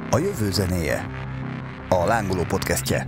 A jövő zenéje. A Lángoló podcastje.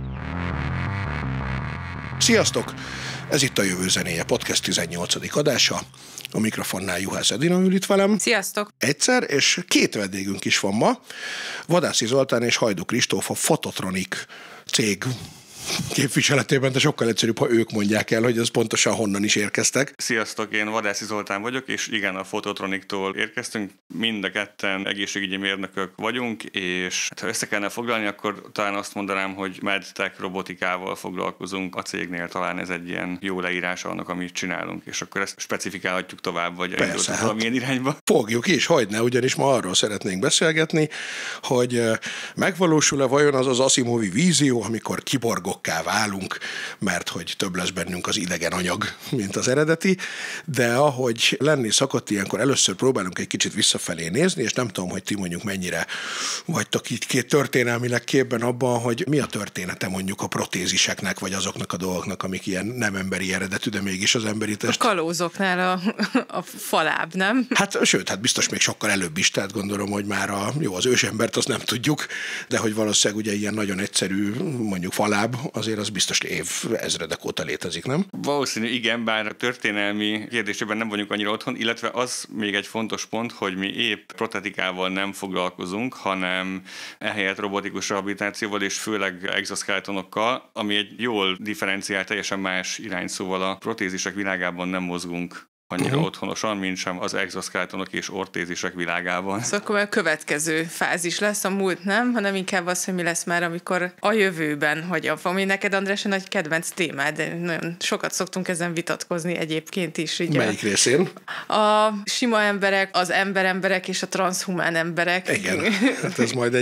Sziasztok! Ez itt a Jövő zenéje podcast 18. adása. A mikrofonnál Juhász Edina ül itt velem. Sziasztok! Egyszer, és két vendégünk is van ma. Vadászi Zoltán és Hajdú Kristóf, a Fototronic cég képviseletében, de sokkal egyszerűbb, ha ők mondják el, hogy ez pontosan honnan is érkeztek. Sziasztok, én Vadászi Zoltán vagyok, és igen, a Fototronictól érkeztünk. Mind a ketten egészségügyi mérnökök vagyunk, és ha össze kellene foglalni, akkor talán azt mondanám, hogy medtech robotikával foglalkozunk a cégnél, talán ez egy ilyen jó leírása annak, amit csinálunk, és akkor ezt specifikálhatjuk tovább, vagy elindultunk valamilyen irányba. Fogjuk is, hogyne, ugyanis ma arról szeretnénk beszélgetni, hogy megvalósul-e vajon az Asimovi vízió, amikor kiborgokká válunk, mert hogy több lesz bennünk az idegen anyag, mint az eredeti, de ahogy lenni szokott, ilyenkor először próbálunk egy kicsit visszafelé nézni, és nem tudom, hogy ti mondjuk mennyire vagytok itt történelmileg képben abban, hogy mi a története mondjuk a protéziseknek, vagy azoknak a dolgoknak, amik ilyen nem emberi eredetű, de mégis az emberi test. A kalózoknál a faláb, nem? Hát biztos még sokkal előbb is, tehát gondolom, hogy már az ősembert azt nem tudjuk, de hogy valószínűleg ugye ilyen nagyon egyszerű, mondjuk faláb, azért az biztos ezredek óta létezik, nem? Valószínű, igen, bár a történelmi kérdésében nem vagyunk annyira otthon, illetve az még egy fontos pont, hogy mi épp protetikával nem foglalkozunk, hanem ehelyett robotikus rehabilitációval és főleg exoskeletonokkal, ami egy jól differenciált, teljesen más irány, szóval a protézisek világában nem mozgunk annyira otthonosan, mint sem az exoskeletonok és ortézisek világában. Szóval akkor a következő fázis lesz, a múlt nem, hanem inkább az, hogy mi lesz már, amikor a jövőben, ami neked, András, nagy kedvenc témád, de nagyon sokat szoktunk ezen vitatkozni egyébként is. Így melyik részén? A sima emberek, az emberek és a transzhumán emberek. Igen, hát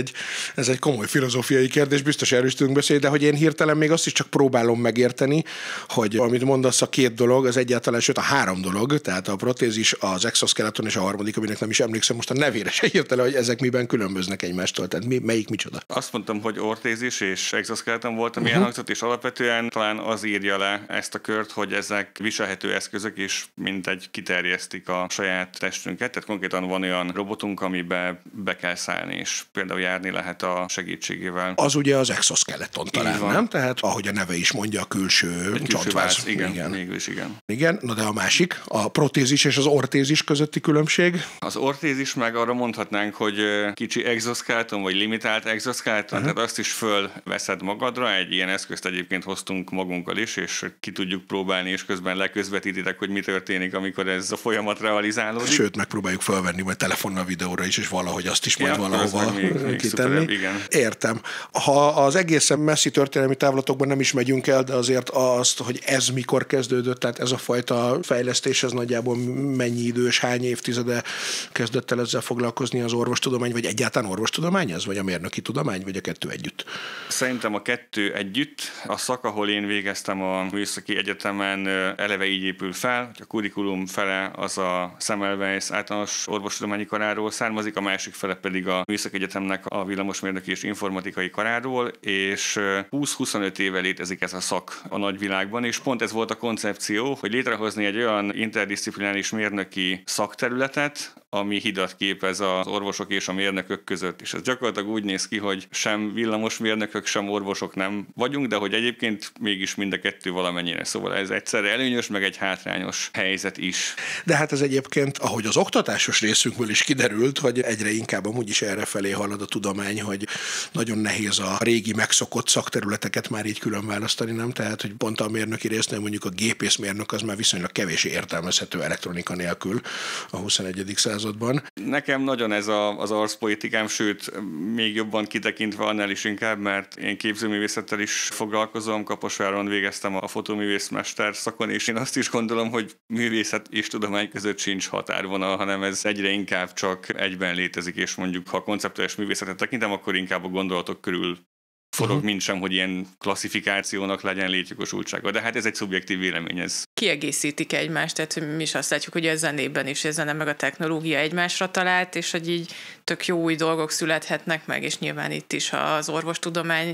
ez egy komoly filozófiai kérdés, biztos erről is tudunk beszélni, de hogy én hirtelen még azt is csak próbálom megérteni, hogy amit mondasz, a két dolog, az egyáltalán, sőt a három dolog, tehát a protézis, az exoskeleton és a harmadik, aminek nem is emlékszem most a nevére se hirtelen, hogy ezek miben különböznek egymástól, tehát melyik micsoda? Azt mondtam, hogy ortézis és exoskeleton volt, ami elhangzott, és alapvetően talán az írja le ezt a kört, hogy ezek viselhető eszközök, és mintegy kiterjesztik a saját testünket, tehát konkrétan van olyan robotunk, amibe be kell szállni, és például járni lehet a segítségével. Az ugye az exoskeleton talán, nem? Tehát ahogy a neve is mondja, a külső csontváz. Igen, mégis igen. Igen, na de a másik, a protézis és az ortézis közötti különbség? Az ortézis meg arra mondhatnánk, hogy kicsi exoskeleton, vagy limitált exoskeleton, tehát azt is fölveszed magadra, egy ilyen eszközt egyébként hoztunk magunkkal is, és ki tudjuk próbálni, és közben leközvetítitek, hogy mi történik, amikor ez a folyamat realizálódik. Sőt, megpróbáljuk felvenni majd telefonnal videóra is, és valahogy azt is majd valahova kitenni. Értem. Ha az egészen messzi történelmi távlatokban nem is megyünk el, de azért azt, hogy ez mikor kezdődött, tehát ez a fajta fejlesztés, ez nagyjából mennyi idős, hány évtizede kezdett el ezzel foglalkozni az orvostudomány, vagy egyáltalán orvostudomány ez, vagy a mérnöki tudomány, vagy a kettő együtt? Szerintem a kettő együtt. A szak, ahol én végeztem a Műszaki Egyetemen, eleve így épül fel, hogy a kurikulum fele az a Semmelweis általános orvostudományi karáról származik, a másik fele pedig a Műszaki Egyetemnek a villamosmérnöki és informatikai karáról, és 20-25 éve létezik ez a szak a nagyvilágban, és pont ez volt a koncepció, hogy létrehozni egy olyan interdisziplináris mérnöki szakterületet, ami hidat képez az orvosok és a mérnökök között. És ez gyakorlatilag úgy néz ki, hogy sem villamosmérnökök, sem orvosok nem vagyunk, de hogy egyébként mégis mind a kettő valamennyire. Szóval ez egyszerre előnyös, meg egy hátrányos helyzet is. De hát ez egyébként, ahogy az oktatásos részünkből is kiderült, hogy egyre inkább amúgy is erre felé halad a tudomány, hogy nagyon nehéz a régi megszokott szakterületeket már így külön választani, nem? Tehát, hogy pont a mérnöki résznél mondjuk a gépészmérnök az már viszonylag kevés értelmezhető elektronika nélkül a 21. században. Nekem nagyon ez az arszpolitikám, sőt, még jobban kitekintve annál is inkább, mert én képzőművészettel is foglalkozom, Kaposváron végeztem a fotóművészmester szakon, és én azt is gondolom, hogy művészet és tudomány között sincs határvonal, hanem ez egyre inkább csak egyben létezik, és mondjuk, ha konceptuális művészetet tekintem, akkor inkább a gondolatok körül forog, mint sem, hogy ilyen klasszifikációnak legyen létjogosultsága. De hát ez egy szubjektív vélemény. Ez. Kiegészítik egymást, tehát mi is azt látjuk, hogy a zenében is, a zene meg a technológia egymásra talált, és hogy így tök jó új dolgok születhetnek meg, és nyilván itt is az orvostudomány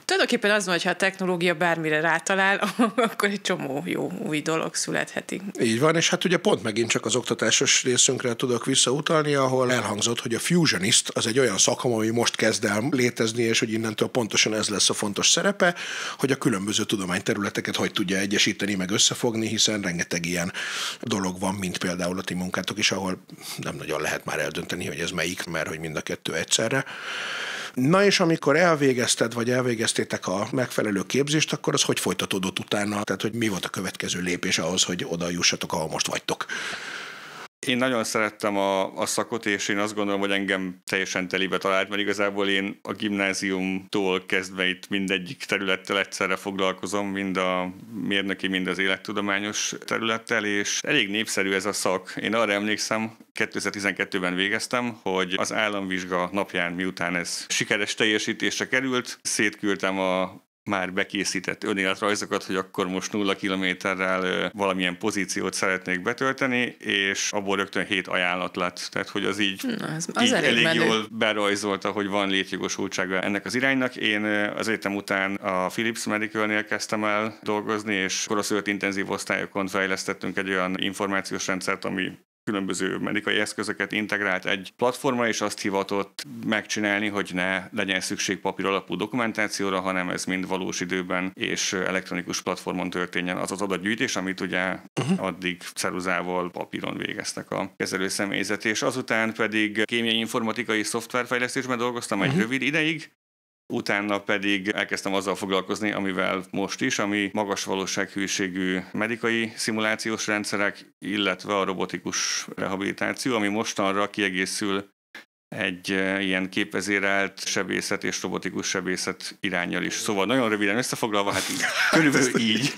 Tulajdonképpen az van, hogy ha a technológia bármire rátalál, akkor egy csomó jó új dolog születhetik. Így van, és hát ugye pont megint csak az oktatásos részünkre tudok visszautalni, ahol elhangzott, hogy a fusionist az egy olyan szakma, ami most kezd el létezni, és hogy innentől pontosan ez lesz a fontos szerepe, hogy a különböző tudományterületeket hogy tudja egyesíteni, meg összefogni, hiszen rengeteg ilyen dolog van, mint például a ti munkátok is, ahol nem nagyon lehet már eldönteni, hogy ez melyik, mert hogy mind a kettő egyszerre. Na és amikor elvégezted, vagy elvégeztétek a megfelelő képzést, akkor az hogy folytatódott utána? Tehát, hogy mi volt a következő lépés ahhoz, hogy oda jussatok, ahol most vagytok? Én nagyon szerettem a szakot, és én azt gondolom, hogy engem teljesen telibe talált, mert igazából én a gimnáziumtól kezdve itt mindegyik területtel egyszerre foglalkozom, mind a mérnöki, mind az élettudományos területtel, és elég népszerű ez a szak. Én arra emlékszem, 2012-ben végeztem, hogy az államvizsga napján, miután ez sikeres teljesítésre került, szétküldtem a már bekészített önéletrajzokat, hogy akkor most 0 kilométerrel valamilyen pozíciót szeretnék betölteni, és abból rögtön 7 ajánlat lett. Tehát, hogy az így, az elég jól berajzolta, hogy van létjogosultsága ennek az iránynak. Én az egyetem után a Philips Medicalnél kezdtem el dolgozni, és koroszölt intenzív osztályokon fejlesztettünk egy olyan információs rendszert, ami különböző medikai eszközöket integrált egy platformra, és azt hivatott megcsinálni, hogy ne legyen szükség papír alapú dokumentációra, hanem ez mind valós időben és elektronikus platformon történjen az adatgyűjtés, amit ugye addig ceruzával, papíron végeztek a kezelő személyzet, és azután pedig kémiai informatikai szoftverfejlesztésben dolgoztam egy rövid ideig, utána pedig elkezdtem azzal foglalkozni, amivel most is, ami magas valósághűségű medikai szimulációs rendszerek, illetve a robotikus rehabilitáció, ami mostanra kiegészül egy ilyen képvezérelt sebészet és robotikus sebészet iránnyal is. Szóval nagyon röviden összefoglalva, hát körülbelül így.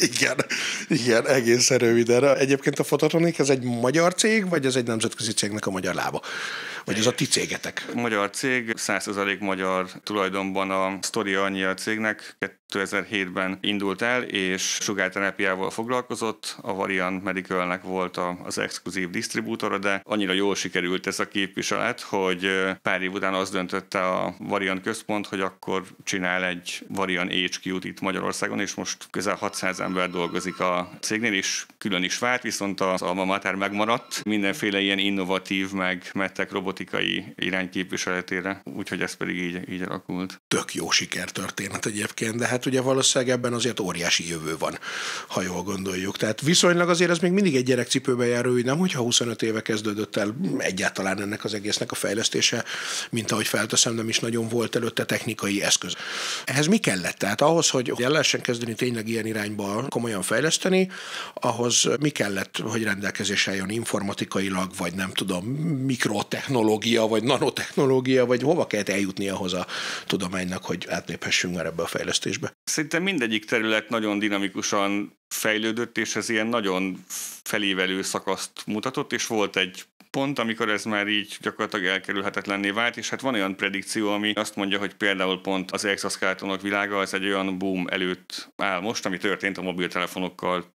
Igen, egészen röviden. Egyébként a Fototronik, ez egy magyar cég, vagy ez egy nemzetközi cégnek a magyar lába? Vagy ez a ti cégetek? Magyar cég, 100% magyar tulajdonban. A sztoria annyi a cégnek, 2007-ben indult el, és sugárterápiával foglalkozott. A Varian Medicalnek volt az exkluzív disztribútora, de annyira jól sikerült ez a képviselet, hogy pár év után azt döntötte a Varian központ, hogy akkor csinál egy Varian HQ-t itt Magyarországon, és most közel 600 ember dolgozik a cégnél, és külön is vált, viszont az alma mater megmaradt mindenféle ilyen innovatív, meg medtech robotikai irány képviseletére, úgyhogy ez pedig így alakult. Tök jó sikertörténet egyébként, de hát ugye valószínűleg ebben azért óriási jövő van, ha jól gondoljuk. Tehát viszonylag azért ez még mindig egy gyerekcipőben járó ügy, nem hogyha 25 éve kezdődött el egyáltalán ennek az egésznek a fejlesztése, mint ahogy felteszem, nem is nagyon volt előtte technikai eszköz. Ehhez mi kellett? Tehát ahhoz, hogy el lehessen kezdeni tényleg ilyen irányba komolyan fejleszteni, ahhoz mi kellett, hogy rendelkezésre álljon informatikailag, vagy nem tudom, mikrotechnológia, vagy nanotechnológia, vagy hova kellett eljutni ahhoz a tudománynak, hogy átléphessünk már ebbe a fejlesztésbe? Szerintem mindegyik terület nagyon dinamikusan fejlődött, és ez ilyen nagyon felévelő szakaszt mutatott, és volt egy pont, amikor ez már így gyakorlatilag elkerülhetetlenné vált, és hát van olyan predikció, ami azt mondja, hogy például pont az exoskeletonok világa az egy olyan boom előtt áll most, ami történt a mobiltelefonokkal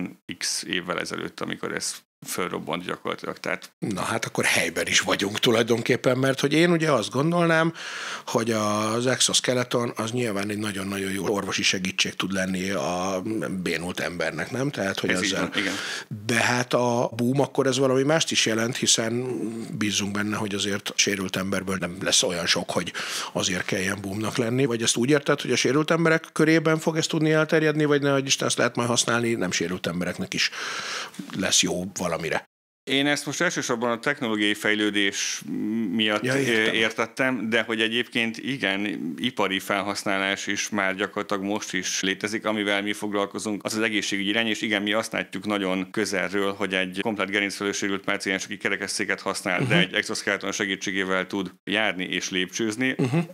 10x évvel ezelőtt, amikor ez fölrobbant gyakorlatilag. Tehát... Na hát akkor helyben is vagyunk tulajdonképpen, mert hogy én ugye azt gondolnám, hogy az exoskeleton az nyilván egy nagyon-nagyon jó orvosi segítség tud lenni a bénult embernek, nem? Tehát, hogy ez ezzel... igen. De hát a boom akkor ez valami mást is jelent, hiszen bízunk benne, hogy azért a sérült emberből nem lesz olyan sok, hogy azért kelljen boomnak lenni, vagy ezt úgy érted, hogy a sérült emberek körében fog ezt tudni elterjedni, vagy nehogy Isten, ezt lehet majd használni, nem sérült embereknek is lesz jó valamire. Én ezt most elsősorban a technológiai fejlődés miatt értettem, de hogy egyébként igen, ipari felhasználás is már gyakorlatilag most is létezik, amivel mi foglalkozunk, az egészségügyi irány, és igen, mi azt látjuk nagyon közelről, hogy egy komplett gerincfelősérült páciens, aki kerekesszéket használ, de egy exoskeleton segítségével tud járni és lépcsőzni,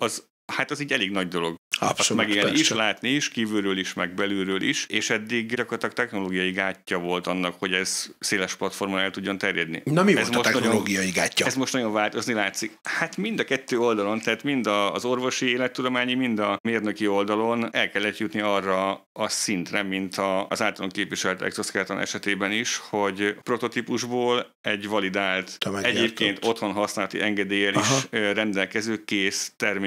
az így elég nagy dolog. Abszolút, megélni is, látni is, kívülről is, meg belülről is, és eddig gyakorlatilag technológiai gátja volt annak, hogy ez széles platformon el tudjon terjedni. Na mi volt a technológiai gátja? Ez most nagyon változni látszik. Hát mind a kettő oldalon, tehát mind az orvosi élettudományi, mind a mérnöki oldalon el kellett jutni arra a szintre, mint az általán képviselt exoskeleton esetében is, hogy prototípusból egy validált, egyébként otthon használati engedéllyel is rendelkező kész termék jöjjön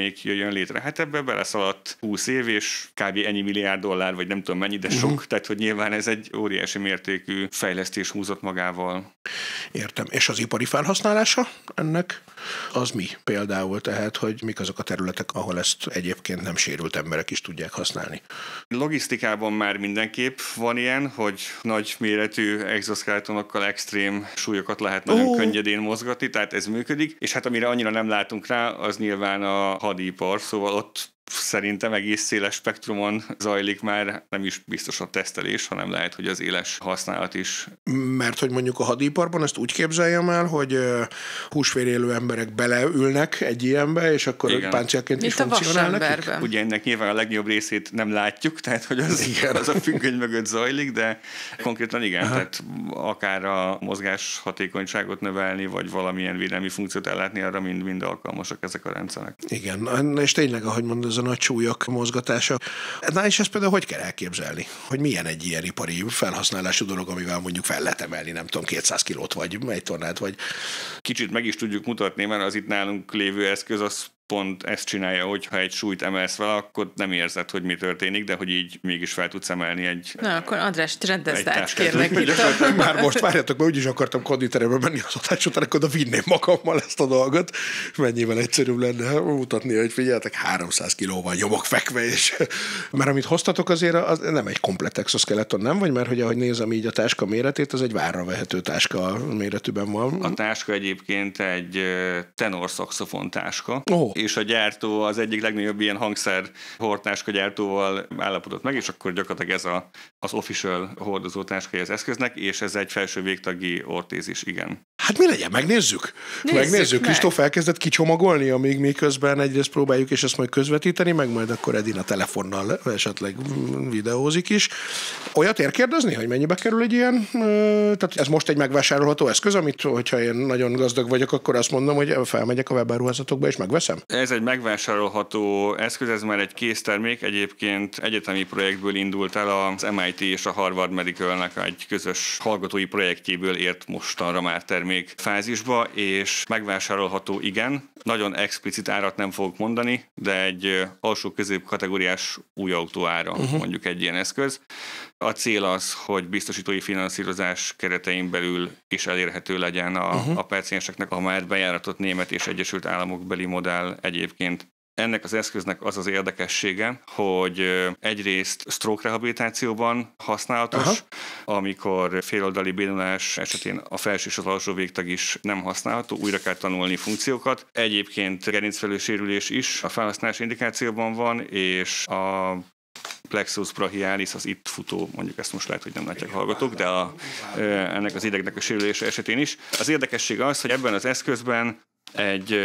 jön létre. Hát ebbe beleszaladt 20 év, és kb. Ennyi milliárd dollár, vagy nem tudom mennyi, de sok, tehát hogy nyilván ez egy óriási mértékű fejlesztés húzott magával. Értem. És az ipari felhasználása ennek az mi például? Tehát, hogy mik azok a területek, ahol ezt egyébként nem sérült emberek is tudják használni? Logisztikában már mindenképp van ilyen, hogy nagy méretű exoskeletonokkal extrém súlyokat lehet nagyon könnyedén mozgatni, tehát ez működik, és hát amire annyira nem látunk rá, az nyilván a hadipar, szóval ott szerintem egész széles spektrumon zajlik már, nem is biztos a tesztelés, hanem lehet, hogy az éles használat is. Mert hogy mondjuk a hadiparban ezt úgy képzeljem el, hogy húsvérélő emberek beleülnek egy ilyenbe, és akkor páncélként is funkcionálnak. Ugye ennek nyilván a legnagyobb részét nem látjuk, tehát hogy az a függöny mögött zajlik, de konkrétan igen, tehát akár a mozgás hatékonyságot növelni, vagy valamilyen védelmi funkciót ellátni, arra mind alkalmasak ezek a rendszerek. Igen, és tényleg, ahogy mondod, a nagy súlyok mozgatása. Na és ezt például hogy kell elképzelni? Hogy milyen egy ilyen ipari felhasználású dolog, amivel mondjuk fel lehet emelni, nem tudom, 200 kilót, vagy 1 tonnát, vagy... Kicsit meg is tudjuk mutatni, mert az itt nálunk lévő eszköz az pont ezt csinálja, hogy ha egy súlyt emelsz vele, akkor nem érzed, hogy mi történik, de hogy így mégis fel tudsz emelni egy... Na, akkor András, rendezd át, kérlek. Már most várjátok, mert úgyis akartam konditerembe menni az adás után, akkor oda vinném magammal ezt a dolgot. Mennyivel egyszerűbb lenne mutatni, hogy figyeljetek, 300 kilóval nyomok fekve, és... Mert amit hoztatok azért, az nem egy komplett exoskeleton, nem? Vagy mert hogy ahogy nézem így a táska méretét, az egy várra vehető táska méretűben van. A táska egyébként egy tenor szaxofon táska. És a gyártó az egyik legnagyobb ilyen hangszer hordtáska gyártóval állapodott meg, és akkor gyakorlatilag ez az official hordozótáskai az eszköznek, és ez egy felső végtagi ortézis, igen. Hát mi legyen, megnézzük. Megnézzük. Kristóf elkezdett kicsomagolni, amíg mi közben egyrészt próbáljuk, és ezt majd közvetíteni, meg majd akkor Edina telefonnal esetleg videózik is. Olyat érkérdezni, hogy mennyibe kerül egy ilyen? Tehát ez most egy megvásárolható eszköz, amit, hogyha én nagyon gazdag vagyok, akkor azt mondom, hogy felmegyek a webáruházatokba és megveszem? Ez egy megvásárolható eszköz, ez már egy késztermék, egyébként egyetemi projektből indult el, az MIT és a Harvard Medicalnek egy közös hallgatói projektjéből ért mostanra már termék fázisba, és megvásárolható, igen. Nagyon explicit árat nem fogok mondani, de egy alsó-közép kategóriás új autó ára mondjuk egy ilyen eszköz. A cél az, hogy biztosítói finanszírozás keretein belül is elérhető legyen a pácienseknek a már bejáratott német és Egyesült Államok beli modell egyébként. Ennek az eszköznek az az érdekessége, hogy egyrészt stroke rehabilitációban használatos, amikor féloldali bénulás esetén a felső és az alsó végtag is nem használható, újra kell tanulni funkciókat. Egyébként gerincfelősérülés is a felhasználás indikációban van, és a plexus brachialis, az itt futó, mondjuk ezt most lehet, hogy nem látják hallgatók, de ennek az idegnek a sérülése esetén is. Az érdekesség az, hogy ebben az eszközben egy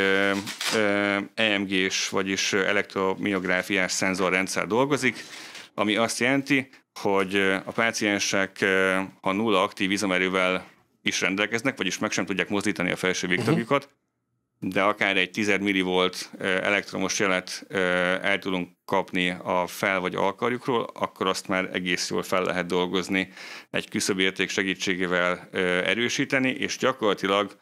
EMG-s, vagyis elektromiográfiás szenzorrendszer dolgozik, ami azt jelenti, hogy a páciensek, ha nulla aktív izomerővel is rendelkeznek, vagyis meg sem tudják mozdítani a felső végtagjukat, de akár egy 10 millivolt elektromos jelet el tudunk kapni a fel- vagy alkarjukról, akkor azt már egész jól fel lehet dolgozni, egy küszöbérték segítségével erősíteni, és gyakorlatilag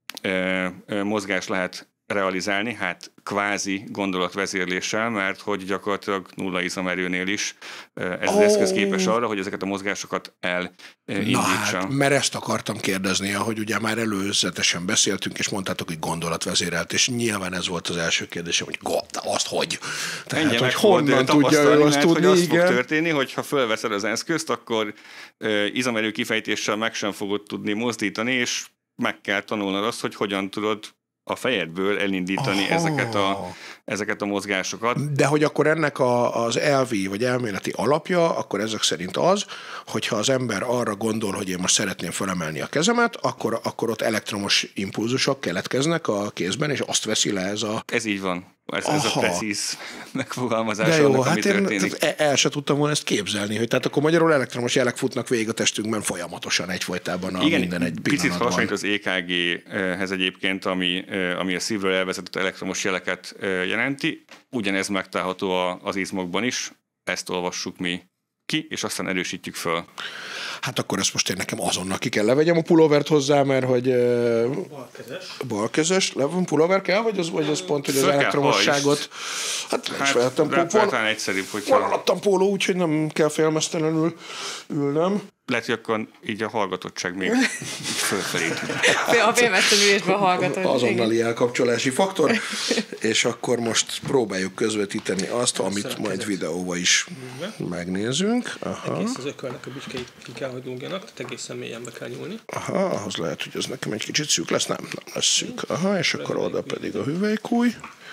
mozgás lehet realizálni, hát kvázi gondolatvezérléssel, mert hogy gyakorlatilag nulla izomerőnél is ez az eszköz képes arra, hogy ezeket a mozgásokat elindítsa. Hát, mert ezt akartam kérdezni, ahogy ugye már előzetesen beszéltünk, és mondtátok, hogy gondolatvezérelt, és nyilván ez volt az első kérdésem, hogy azt hogy? Tehát, hogy honnan tudja ő azt tudni, hogy az fog történni, hogy ha fölveszed az eszközt, akkor izomerő kifejtéssel meg sem fogod tudni mozdítani, és meg kell tanulnod azt, hogy hogyan tudod a fejedből elindítani ezeket a mozgásokat. De hogy akkor ennek az elvi vagy elméleti alapja, akkor ezek szerint az, hogyha az ember arra gondol, hogy én most szeretném felemelni a kezemet, akkor ott elektromos impulzusok keletkeznek a kézben, és azt veszi le ez a... Ez így van. Ez a precíz megfogalmazás de jó, annak, hát ami történik. Én el sem tudtam volna ezt képzelni, hogy tehát akkor magyarul elektromos jelek futnak végig a testünkben folyamatosan egyfolytában igen, minden egy picit pillanatban. hasonlít az EKG-hez egyébként, ami a szívről elvezetett elektromos jeleket jelenti. Ugyanez megtalálható az izmokban is, ezt olvassuk mi ki, és aztán erősítjük föl. Hát akkor ezt most én nekem azonnal ki kell levegyem a pulóvert hozzá, mert hogy... Balkezes. Pulóver kell, vagy az pont, hogy az elektromosságot... Hát is vehettem. Talán egyszerűbb, hogyha... Van alattam póló, úgyhogy nem kell félmeztelenül ülnöm. Lehet, hogy akkor így a hallgatottság még fölfelé tud. A félmeztelenülésben hallgatod. Azonnali elkapcsolási faktor, és akkor most próbáljuk közvetíteni azt, amit majd videóval is megnézünk. Aha. Egész az ökölnek a bücskeit ki kell, hogy dugjanak, tehát egészen mélyen be kell nyúlni. Aha, ahhoz lehet, hogy ez nekem egy kicsit szűk lesz. Nem lesz szűk. Aha, és akkor oda pedig a hüvelykúj.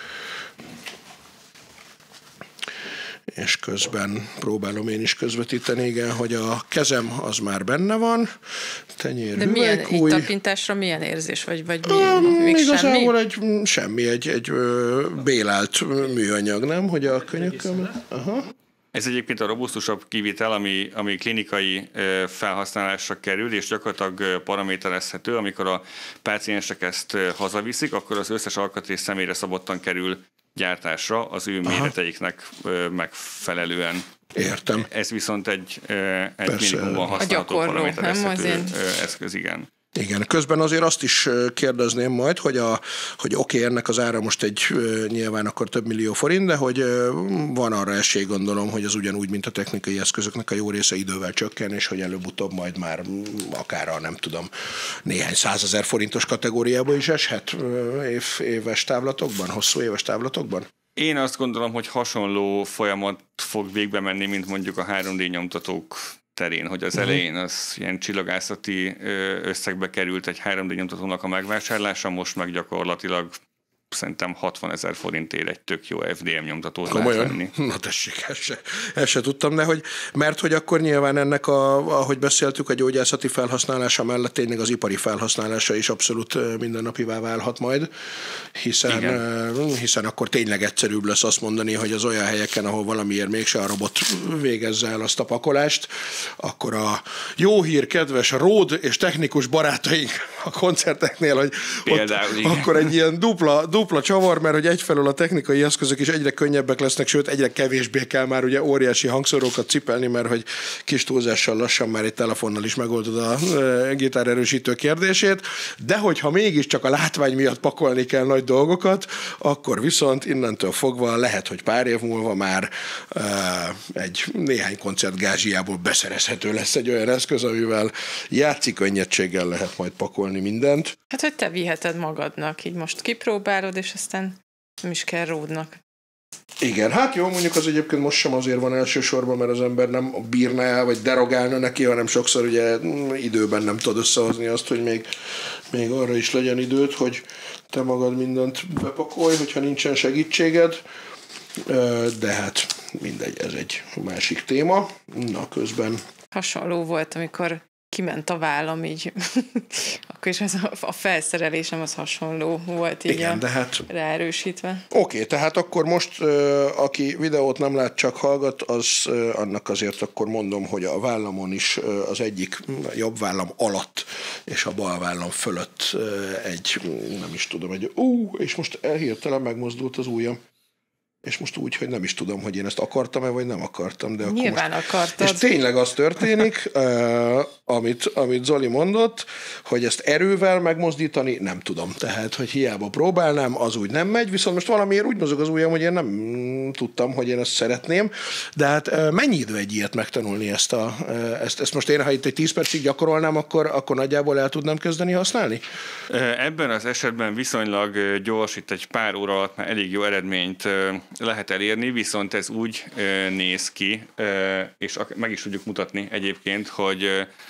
És közben próbálom én is közvetíteni, igen, hogy a kezem az már benne van, tenyér, de milyen, így tapintásra milyen érzés, vagy még igazából semmi? Egy bélált műanyag, nem? Hogy a könyököm... Aha. Ez egyébként a robusztusabb kivitel, ami klinikai felhasználásra kerül, és gyakorlatilag paraméterezhető. Amikor a páciensek ezt hazaviszik, akkor az összes alkatrész személyre szabottan kerül gyártásra az ő méreteiknek megfelelően. Értem. Ez viszont egy minimumban használható paraméterezhető eszköz, igen. Igen, közben azért azt is kérdezném majd, hogy oké, ennek az ára most nyilván akkor több millió forint, de hogy van arra esély, gondolom, hogy az ugyanúgy, mint a technikai eszközöknek a jó része idővel csökken, és hogy előbb-utóbb majd már akár a nem tudom, néhány 100 000 forintos kategóriába is eshet éves távlatokban, hosszú éves távlatokban? Én azt gondolom, hogy hasonló folyamat fog végbe menni, mint mondjuk a 3D nyomtatók terén, hogy az elején az ilyen csillagászati összegbe került egy 3D nyomtatónak a megvásárlása, most meg gyakorlatilag szerintem 60 000 forintért egy tök jó FDM nyomtatót lehet venni. Na tessék, ezt se tudtam, de mert hogy akkor nyilván ennek, ahogy beszéltük, a gyógyászati felhasználása mellett tényleg az ipari felhasználása is abszolút mindennapivá válhat majd, hiszen akkor tényleg egyszerűbb lesz azt mondani, hogy az olyan helyeken, ahol valamiért mégse a robot végezze el azt a pakolást, akkor a jó hír, kedves Ród és technikus barátaink a koncerteknél, hogy például, akkor egy ilyen dupla csavar, mert hogy egyfelől a technikai eszközök is egyre könnyebbek lesznek, sőt egyre kevésbé kell már ugye óriási hangszórókat cipelni, mert hogy kis túlzással lassan már egy telefonnal is megoldod a gitárerősítő kérdését, de hogyha mégiscsak a látvány miatt pakolni kell nagy dolgokat, akkor viszont innentől fogva lehet, hogy pár év múlva már egy néhány koncert gázsiából beszerezhető lesz egy olyan eszköz, amivel játszik könnyedséggel lehet majd pakolni mindent. Hát, hogy te viheted magadnak, így most kipróbálod, és aztán nem is kell Ródnak. Igen, hát jó, mondjuk az egyébként most sem azért van elsősorban, mert az ember nem bírná el, vagy derogálna neki, hanem sokszor ugye időben nem tudod összehozni azt, hogy még arra is legyen időd, hogy te magad mindent bepakolj, hogyha nincsen segítséged, de hát mindegy, ez egy másik téma. Na, közben... Hasonló volt, amikor kiment a vállam így, akkor is a felszerelésem az hasonló volt így. Igen, de hát ráerősítve. Oké, tehát akkor most, aki videót nem lát, csak hallgat, az annak azért akkor mondom, hogy a vállamon is az egyik jobb vállam alatt és a bal vállam fölött nem is tudom, és most hirtelen megmozdult az ujjam. És most úgy, hogy nem is tudom, hogy én ezt akartam-e, vagy nem akartam. De nyilván akkor most... akartad. És tényleg az történik, amit Zoli mondott, hogy ezt erővel megmozdítani, nem tudom. Tehát, hogy hiába próbálnám, az úgy nem megy, viszont most valamiért úgy mozog az ujjam, hogy én nem tudtam, hogy én ezt szeretném. De hát mennyi idő egy ilyet megtanulni ezt most én, ha itt egy 10 percig gyakorolnám, akkor nagyjából el tudnám kezdeni használni? Ebben az esetben viszonylag gyors, itt egy pár óra alatt már elég jó eredményt lehet elérni, viszont ez úgy néz ki, és meg is tudjuk mutatni egyébként, hogy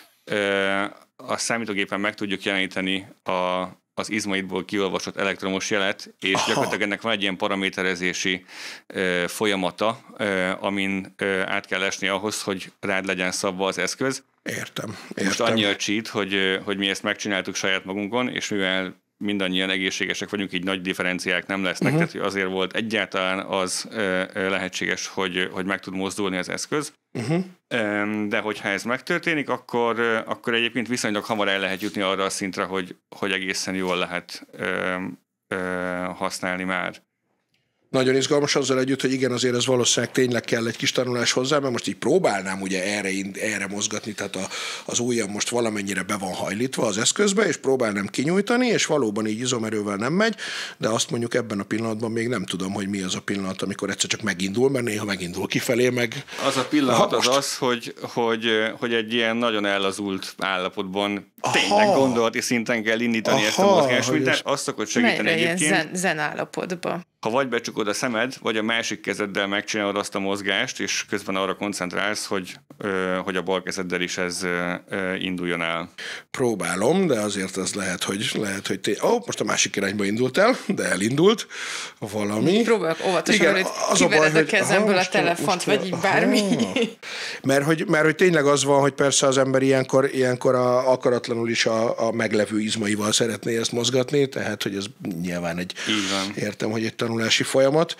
a számítógépen meg tudjuk jeleníteni az izmaidból kiolvasott elektromos jelet, és gyakorlatilag ennek van egy ilyen paraméterezési folyamata, amin át kell esni ahhoz, hogy rád legyen szabva az eszköz. Értem. Most annyi a cheat, hogy mi ezt megcsináltuk saját magunkon, és mivel mindannyian egészségesek vagyunk, így nagy differenciák nem lesznek, tehát azért volt egyáltalán az lehetséges, hogy meg tud mozdulni az eszköz. De hogyha ez megtörténik, akkor egyébként viszonylag hamar el lehet jutni arra a szintre, hogy egészen jól lehet használni már. Nagyon izgalmas azzal együtt, hogy igen, azért ez valószínűleg tényleg kell egy kis tanulás hozzá, mert most így próbálnám ugye erre mozgatni, tehát az ujjam most valamennyire be van hajlítva az eszközbe, és próbálnám kinyújtani, és valóban így izomerővel nem megy, de azt mondjuk ebben a pillanatban még nem tudom, hogy mi az a pillanat, amikor egyszer csak megindul, mert néha megindul kifelé, meg... Az a pillanat az, hogy egy ilyen nagyon ellazult állapotban tényleg gondolati szinten kell indítani ezt a mozgást, mint azt szokott segíteni egyébként. Ilyen zen állapotba. Ha vagy becsukod a szemed, vagy a másik kezeddel megcsinálod azt a mozgást, és közben arra koncentrálsz, hogy a bal kezeddel is ez induljon el. Próbálom, de azért az lehet, hogy most a másik irányba indult el, de elindult valami. Próbálok óvatosan, hogy kivered a kezemből a telefont, vagy így bármi. Mert hogy tényleg az van, hogy persze az ember ilyenkor akaratlanul is a meglevő izmaival szeretné ezt mozgatni, tehát hogy ez nyilván értem, hogy egy tanulási folyamat.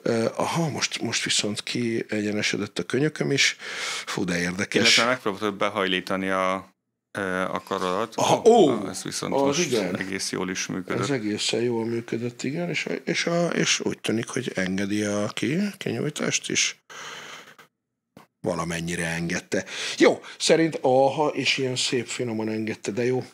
Most viszont kiegyenesedett a könyököm is. Fú, de érdekes. Illetve megpróbáltad behajlítani a karodat. Ez viszont most igen. Egész jól is működött. Ez egészen jól működött, igen, és úgy tűnik, hogy engedi a kinyújtást is. Valamennyire engedte. Jó, és ilyen szép finoman engedte, de jó.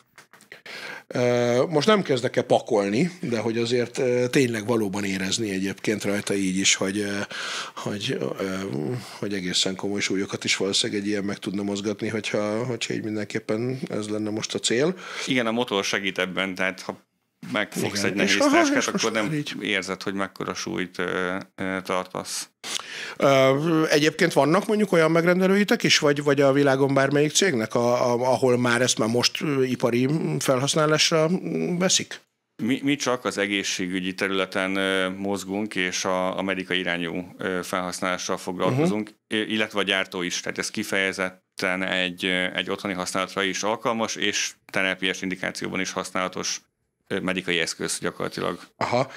Most nem kezdek el pakolni, de hogy azért tényleg valóban érezni egyébként rajta így is, hogy egészen komoly súlyokat is valószínűleg egy ilyen meg tudna mozgatni, hogyha így mindenképpen ez lenne most a cél. Igen, a motor segít ebben, tehát ha megfogsz egy nehéz táskát, akkor nem érzed, hogy mekkora súlyt tartasz. Egyébként vannak mondjuk olyan megrendelőitek is, vagy a világon bármelyik cégnek, ahol már ezt már most ipari felhasználásra veszik? Mi csak az egészségügyi területen mozgunk, és a medikai irányú felhasználással foglalkozunk, illetve a gyártó is, tehát ez kifejezetten egy otthoni használatra is alkalmas, és terápiás indikációban is használatos medikai eszköz gyakorlatilag. Aha.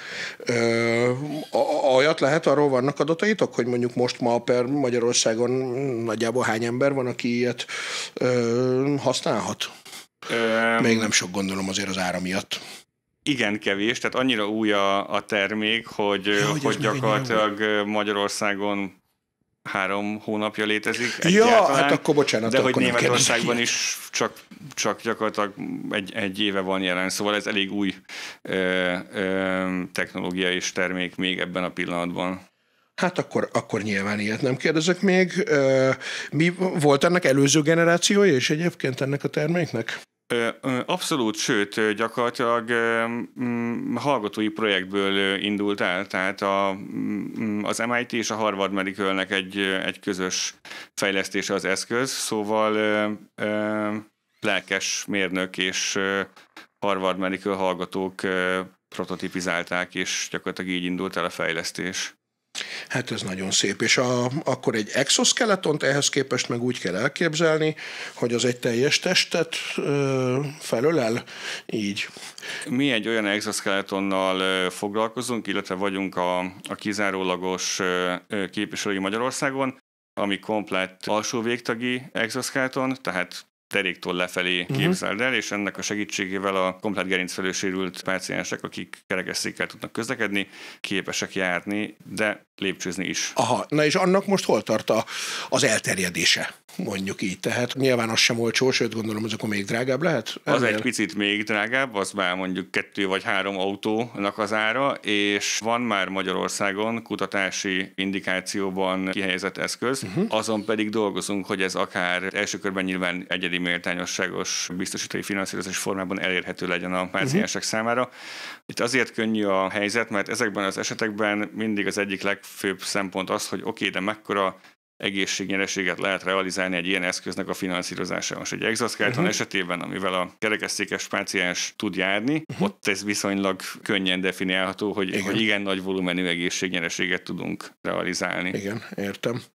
Olyat lehet, arról vannak adataitok, hogy mondjuk most ma per Magyarországon nagyjából hány ember van, aki ilyet használhat? Még nem sok, gondolom, azért az ára miatt. Igen, kevés, tehát annyira új a termék, hogy gyakorlatilag Magyarországon 3 hónapja létezik egyáltalán. Hát akkor bocsánat. De hogy Németországban is csak gyakorlatilag egy éve van jelen, szóval ez elég új technológia és termék még ebben a pillanatban. Hát akkor nyilván ilyet nem kérdezek még. Mi volt ennek előző generációja és egyébként ennek a terméknek? Abszolút, sőt, gyakorlatilag hallgatói projektből indult el, tehát az MIT és a Harvard Medicalnek egy közös fejlesztése az eszköz, szóval lelkes mérnök és Harvard Medical hallgatók prototipizálták, és gyakorlatilag így indult el a fejlesztés. Hát ez nagyon szép, és akkor egy exoskeletont ehhez képest meg úgy kell elképzelni, hogy az egy teljes testet felölel, így. Mi egy olyan exoskeletonnal foglalkozunk, illetve vagyunk a kizárólagos képviselői Magyarországon, ami komplett alsó végtagi exoskeleton, tehát deréktől lefelé képzeld el, és ennek a segítségével a komplett gerincfelől sérült páciensek, akik kerekesszékkel tudnak közlekedni, képesek járni, de lépcsőzni is. Aha, na és annak most hol tart az elterjedése, mondjuk így? Tehát nyilván az sem olcsó, sőt gondolom, az akkor még drágább lehet? Az egy picit még drágább, az már mondjuk 2 vagy 3 autónak az ára, és van már Magyarországon kutatási indikációban kihelyezett eszköz, azon pedig dolgozunk, hogy ez akár első körben nyilván egyedi méltányosságos biztosítói finanszírozás formában elérhető legyen a páciensek számára. Itt azért könnyű a helyzet, mert ezekben az esetekben mindig az egyik legfőbb szempont az, hogy oké, de mekkora egészségnyereséget lehet realizálni egy ilyen eszköznek a finanszírozása. Most egy exoskeleton esetében, amivel a kerekesszékes páciens tud járni, ott ez viszonylag könnyen definiálható, hogy igen nagy volumenű egészségnyereséget tudunk realizálni. Igen, értem.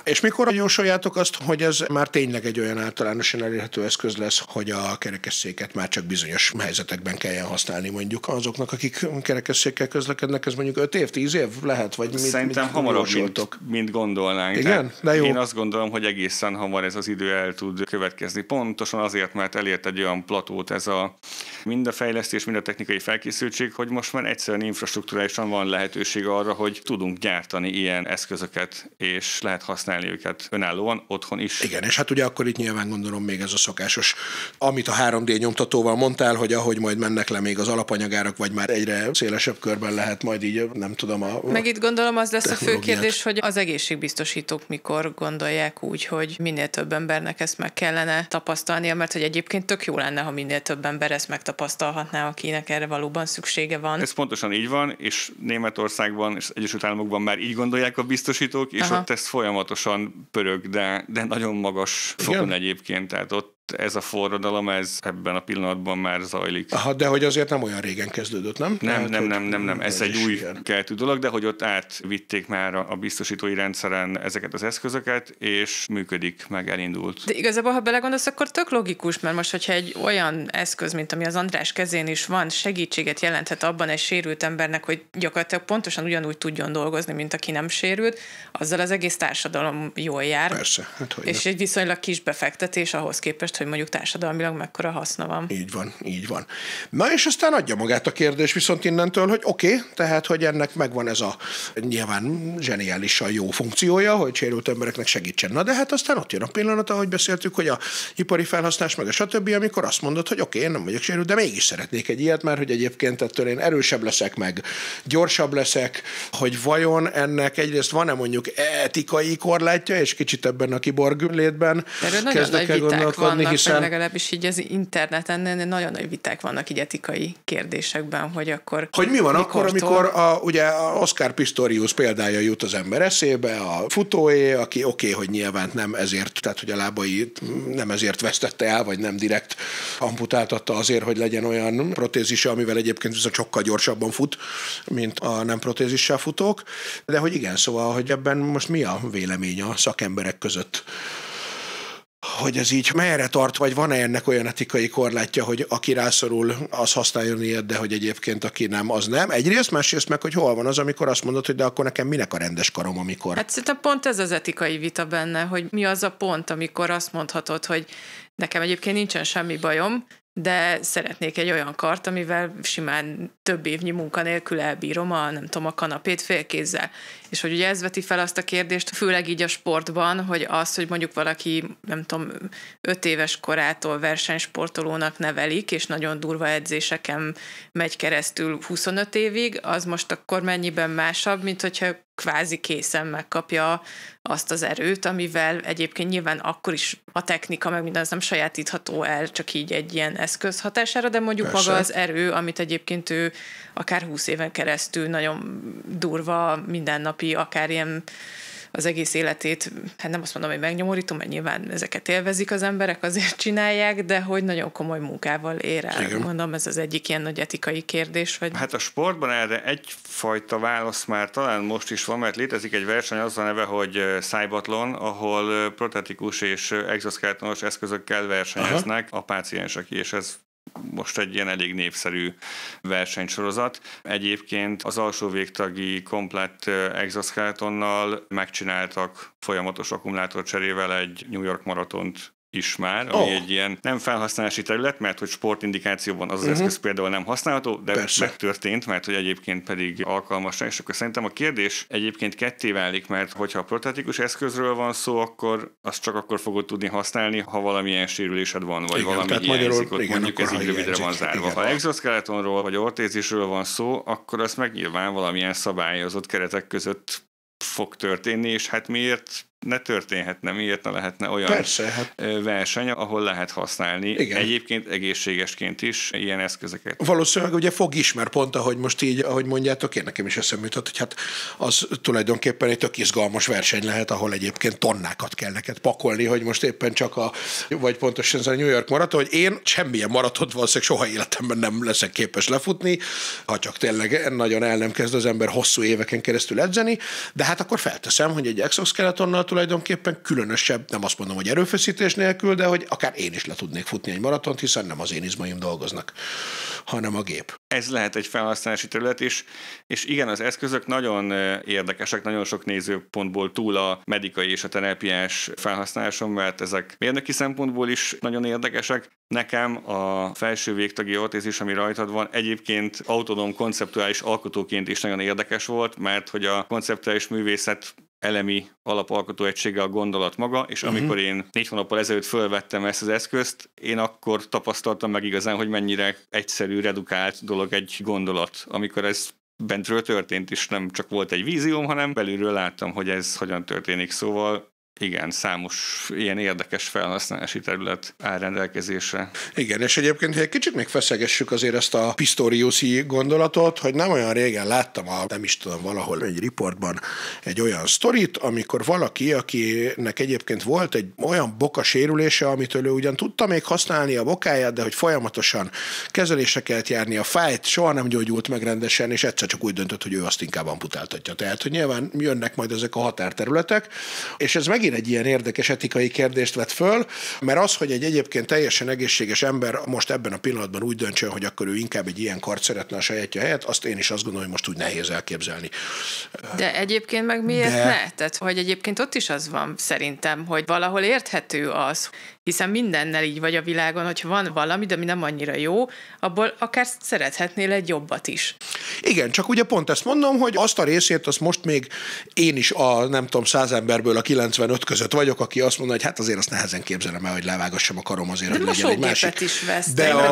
És mikor jósoljátok azt, hogy ez már tényleg egy olyan általánosan elérhető eszköz lesz, hogy a kerekesszéket már csak bizonyos helyzetekben kelljen használni mondjuk azoknak, akik kerekesszékkel közlekednek, ez mondjuk 5 év, 10 év lehet? Vagy Szerintem hamarabb, mint gondolnánk. Igen? De jó. Én azt gondolom, hogy egészen hamar ez az idő el tud következni. Pontosan azért, mert elért egy olyan platót ez a mind a fejlesztés, mind a technikai felkészültség, hogy most már egyszerűen infrastrukturálisan van lehetőség arra, hogy tudunk gyártani ilyen eszközöket, és lehet használni őket önállóan, otthon is. Igen, és hát ugye akkor itt nyilván gondolom még ez a szokásos, amit a 3D nyomtatóval mondtál, hogy ahogy majd mennek le még az alapanyagárak, vagy már egyre szélesebb körben lehet majd így, nem tudom, meg itt gondolom az lesz a fő kérdés, hogy az egészségbiztosítók mikor gondolják úgy, hogy minél több embernek ezt meg kellene tapasztalnia, mert hogy egyébként tök jó lenne, ha minél több ember ezt megtapasztalhatná, akinek erre valóban szüksége van. Ez pontosan így van, és Németországban és Egyesült Államokban már így gondolják a biztosítók, és ott ez folyamatosan pörög, de nagyon magas fokon egyébként, tehát ott ez a forradalom, ez ebben a pillanatban már zajlik. Aha, de hogy azért nem olyan régen kezdődött, nem? Nem. Ez egy új keltű dolog, de hogy ott átvitték már a biztosítói rendszeren ezeket az eszközöket, és működik, meg elindult. De igazából, ha belegondolsz, akkor tök logikus, mert most, hogyha egy olyan eszköz, mint ami az András kezén is van, segítséget jelenthet abban egy sérült embernek, hogy gyakorlatilag pontosan ugyanúgy tudjon dolgozni, mint aki nem sérült, azzal az egész társadalom jól jár. Persze. Hát, és egy viszonylag kis befektetés ahhoz képest, hogy mondjuk társadalmilag mekkora haszna van. Így van. Na és aztán adja magát a kérdés viszont innentől, hogy oké, tehát, hogy ennek megvan ez a nyilván zseniálisan jó funkciója, hogy sérült embereknek segítsen. Na de hát aztán ott jön a pillanat, ahogy beszéltük, hogy a ipari felhasználás meg a stb., amikor azt mondod, hogy oké, én nem vagyok sérült, de mégis szeretnék egy ilyet, mert hogy egyébként ettől én erősebb leszek, meg gyorsabb leszek, hogy vajon ennek egyrészt van-e mondjuk etikai korlátja, és kicsit ebben a kiborg létben kezdek el gondolkodni, hiszen legalábbis így az interneten nagyon nagy viták vannak így etikai kérdésekben, hogy akkor... Hogy mi van akkor, amikor ugye Oscar Pistorius példája jut az ember eszébe, a futóé, aki oké, hogy nyilván nem ezért, tehát hogy a lábait nem ezért vesztette el, vagy nem direkt amputáltatta azért, hogy legyen olyan protézise, amivel egyébként viszont sokkal gyorsabban fut, mint a nem protézissel futók. De hogy igen, szóval, hogy ebben most mi a vélemény a szakemberek között? Hogy ez így merre tart, vagy van-e ennek olyan etikai korlátja, hogy aki rászorul, az használjon ilyet, de hogy egyébként aki nem, az nem. Egyrészt, másrészt meg, hogy hol van az, amikor azt mondod, hogy de akkor nekem minek a rendes karom, amikor... Hát szerintem pont ez az etikai vita benne, hogy mi az a pont, amikor azt mondhatod, hogy nekem egyébként nincsen semmi bajom, de szeretnék egy olyan kart, amivel simán több évnyi munka nélkül elbírom a kanapét félkézzel. És hogy ugye ez veti fel azt a kérdést, főleg így a sportban, hogy az, hogy mondjuk valaki, 5 éves korától versenysportolónak nevelik, és nagyon durva edzéseken megy keresztül 25 évig, az most akkor mennyiben másabb, mint hogyha kvázi készen megkapja azt az erőt, amivel egyébként nyilván akkor is a technika, meg minden az nem sajátítható el, csak így egy ilyen eszköz hatására, de mondjuk persze. Maga az erő, amit egyébként ő akár 20 éven keresztül nagyon durva, mindennapi, akár ilyen az egész életét, hát nem azt mondom, hogy megnyomorítom, mert nyilván ezeket élvezik az emberek, azért csinálják, de hogy nagyon komoly munkával ér el. Igen. Mondom, ez az egyik ilyen nagy etikai kérdés. Vagy... Hát a sportban erre egyfajta válasz már talán most is van, mert létezik egy verseny, az a neve, hogy Cybathlon, ahol protetikus és exoskeletonos eszközökkel versenyeznek a páciensek, és ez most egy ilyen elég népszerű versenysorozat. Egyébként az alsó végtagi komplett exoskeletonnal megcsináltak folyamatos akkumulátorcserével egy New York maratont is már, ami egy ilyen nem felhasználási terület, mert hogy sportindikációban az eszköz például nem használható, de persze. Megtörtént, mert hogy egyébként pedig alkalmas, és akkor szerintem a kérdés egyébként ketté válik, mert hogyha a protetikus eszközről van szó, akkor azt csak akkor fogod tudni használni, ha valamilyen sérülésed van, vagy valami hiányzik, ott mondjuk ez így rövidre van zárva. Ha exoskeletonról vagy ortézisről van szó, akkor azt meg nyilván valamilyen szabályozott keretek között fog történni, és hát miért ne történhetne, miért ne lehetne olyan verseny, ahol lehet használni. Igen. Egyébként egészségesként is ilyen eszközöket. Valószínűleg ugye fog is, mert pont ahogy most így, ahogy mondjátok, én nekem is eszembe jutott, hogy hát az tulajdonképpen egy tök izgalmas verseny lehet, ahol egyébként tonnákat kell neked pakolni, hogy most éppen csak vagy pontosan ez a New York maraton, hogy én semmilyen maratont valószínűleg soha életemben nem leszek képes lefutni, ha csak tényleg nagyon el nem kezd az ember hosszú éveken keresztül edzeni, de hát akkor felteszem, hogy egy exoskeletonnal tulajdonképpen különösebb, nem azt mondom, hogy erőfeszítés nélkül, de hogy akár én is le tudnék futni egy maratont, hiszen nem az én izmaim dolgoznak, hanem a gép. Ez lehet egy felhasználási terület is, és igen, az eszközök nagyon érdekesek, nagyon sok nézőpontból túl a medikai és a terápiás felhasználáson, mert ezek mérnöki szempontból is nagyon érdekesek. Nekem a felső végtagi ortézis, ami rajtad van, egyébként autonóm konceptuális alkotóként is nagyon érdekes volt, mert hogy a konceptuális művészet elemi alapalkotó egysége a gondolat maga, és amikor én 4 hónappal ezelőtt fölvettem ezt az eszközt, én akkor tapasztaltam meg igazán, hogy mennyire egyszerű, redukált dolog egy gondolat, amikor ez bentről történt, és nem csak volt egy vízióm, hanem belülről láttam, hogy ez hogyan történik. Szóval igen, számos ilyen érdekes felhasználási terület áll rendelkezésre. Igen, és egyébként, hogy egy kicsit még feszegessük azért ezt a Pistoriusi gondolatot, hogy nem olyan régen láttam nem is tudom, valahol egy riportban egy olyan sztorit, amikor valaki, akinek egyébként volt egy olyan boka sérülése, amitől ő ugyan tudta még használni a bokáját, de hogy folyamatosan kezelésre kellett járni, a fájt soha nem gyógyult meg rendesen, és egyszer csak úgy döntött, hogy ő azt inkább amputáltatja. Tehát, hogy nyilván jönnek majd ezek a határterületek, és ez megint egy ilyen érdekes etikai kérdést vet föl, mert az, hogy egy egyébként teljesen egészséges ember most ebben a pillanatban úgy döntsön, hogy akkor ő inkább egy ilyen kart szeretne a sajátja helyett, azt én is azt gondolom, hogy most úgy nehéz elképzelni. De egyébként meg miért ne? Tehát, hogy egyébként ott is az van szerintem, hogy valahol érthető az, hiszen mindennel így vagy a világon, hogyha van valami, de ami nem annyira jó, abból akár szerethetnél egy jobbat is. Igen, csak ugye pont ezt mondom, hogy azt a részét, azt most még én is a nem tudom 100 emberből a 95 között vagyok, aki azt mondja, hogy hát azért azt nehezen képzelem el, hogy levágassam a karom azért, de hogy legyen egy másik. Is vesz,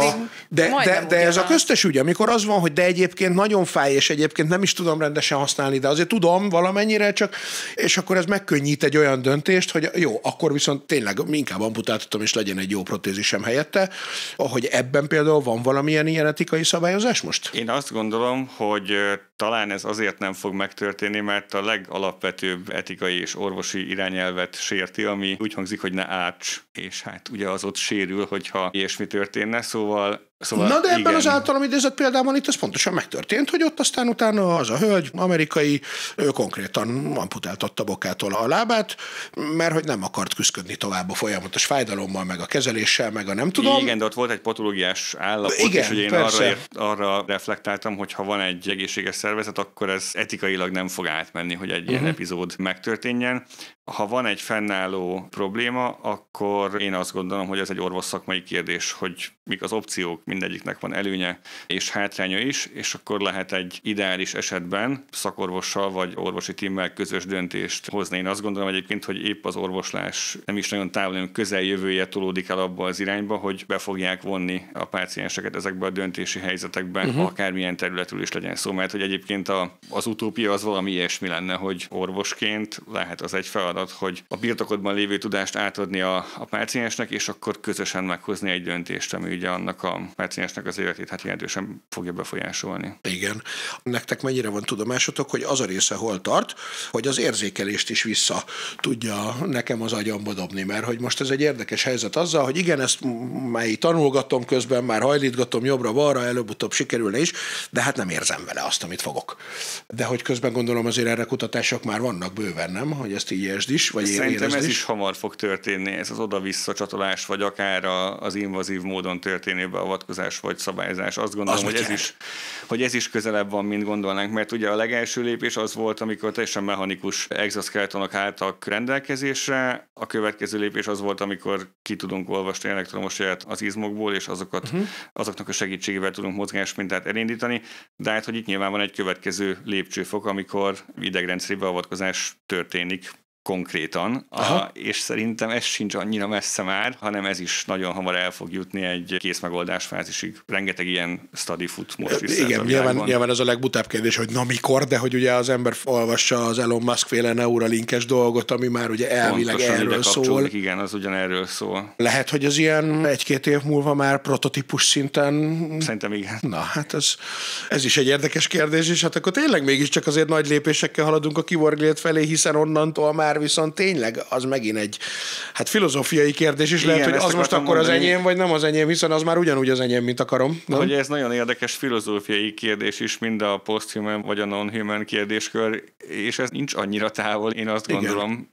de ez a köztes ügy, amikor az van, hogy de egyébként nagyon fáj, és egyébként nem is tudom rendesen használni, de azért tudom valamennyire csak, és akkor ez megkönnyít egy olyan döntést, hogy jó, akkor viszont tényleg inkább amputáltatom, és legyen egy jó protézisem helyette, hogy ebben például van valamilyen ilyen etikai szabályozás most? Én azt gondolom, hogy talán ez azért nem fog megtörténni, mert a legalapvetőbb etikai és orvosi irányelvet sérti, ami úgy hangzik, hogy ne árts, és hát ugye az ott sérül, hogyha ilyesmi történne, szóval na de ebben igen. az általam idézett példában itt ez pontosan megtörtént, hogy ott aztán utána az a hölgy, amerikai, ő konkrétan amputáltatta bokától a lábát, mert hogy nem akart küszködni tovább a folyamatos fájdalommal, meg a kezeléssel, meg a nem tudom. Igen, de ott volt egy patológiás állapot, igen, és ugye én arra reflektáltam, hogy ha van egy egészséges szervezet, akkor ez etikailag nem fog átmenni, hogy egy ilyen epizód megtörténjen. Ha van egy fennálló probléma, akkor én azt gondolom, hogy ez egy orvosszakmai kérdés, hogy mik az opciók, mindegyiknek van előnye és hátránya is, és akkor lehet egy ideális esetben szakorvossal vagy orvosi tímmel közös döntést hozni. Én azt gondolom egyébként, hogy épp az orvoslás nem is nagyon távol, hanem közeljövője tolódik el abba az irányba, hogy be fogják vonni a pácienseket ezekbe a döntési helyzetekbe, akármilyen területről is legyen szó, mert hogy egyébként az utópia az valami ilyesmi lenne, hogy orvosként lehet az egy feladat, hogy a birtokodban lévő tudást átadni a páciensnek, és akkor közösen meghozni egy döntést, ami ugye annak a páciensnek az életét hát jelentősen fogja befolyásolni. Igen. Nektek mennyire van tudomásotok, hogy az a része hol tart, hogy az érzékelést is vissza tudja nekem az agyamba dobni, mert hogy most ez egy érdekes helyzet azzal, hogy igen, ezt már tanulgatom közben, már hajlítgatom jobbra-balra, előbb-utóbb sikerülne is, de hát nem érzem vele azt, amit fogok. De hogy közben gondolom azért erre kutatások már vannak bőven, nem? Hogy ezt így értsd is, vagy szerintem ez is is hamar fog történni, ez az oda-vissza csatolás, vagy akár az invazív módon történő beavatkozás, vagy szabályozás. Azt gondolom, hogy ez is közelebb van, mint gondolnánk, mert ugye a legelső lépés az volt, amikor teljesen mechanikus exoskeletonok álltak rendelkezésre, a következő lépés az volt, amikor ki tudunk olvasni elektromos jelet az izmokból, és azoknak a segítségével tudunk mozgásmintát elindítani, de hát, hogy itt nyilván van egy következő lépcsőfok, amikor idegrendszeri beavatkozás történik konkrétan, és szerintem ez sincs annyira messze már, hanem ez is nagyon hamar el fog jutni egy kész megoldás fázisig. Rengeteg ilyen study fut most vissza. Igen, nyilván ez a legbutább kérdés, hogy na mikor, de hogy ugye az ember olvassa az Elon Musk féle Neuralinkes dolgot, ami már ugye elvileg erről szól. Igen, az ugyanerről szól. Lehet, hogy az ilyen 1-2 év múlva már prototípus szinten... Szerintem igen. Na, hát ez is egy érdekes kérdés, és hát akkor tényleg mégiscsak azért nagy lépésekkel haladunk a kiborglélt felé, hiszen onnantól már viszont tényleg az megint egy filozófiai kérdés is. Igen, lehet, hogy az most akkor mondani, az enyém, vagy nem az enyém, hiszen az már ugyanúgy az enyém, mint a karom. Nem? Hogy ez nagyon érdekes filozófiai kérdés is, mind a post-human vagy a non-human kérdéskör, és ez nincs annyira távol, én azt gondolom,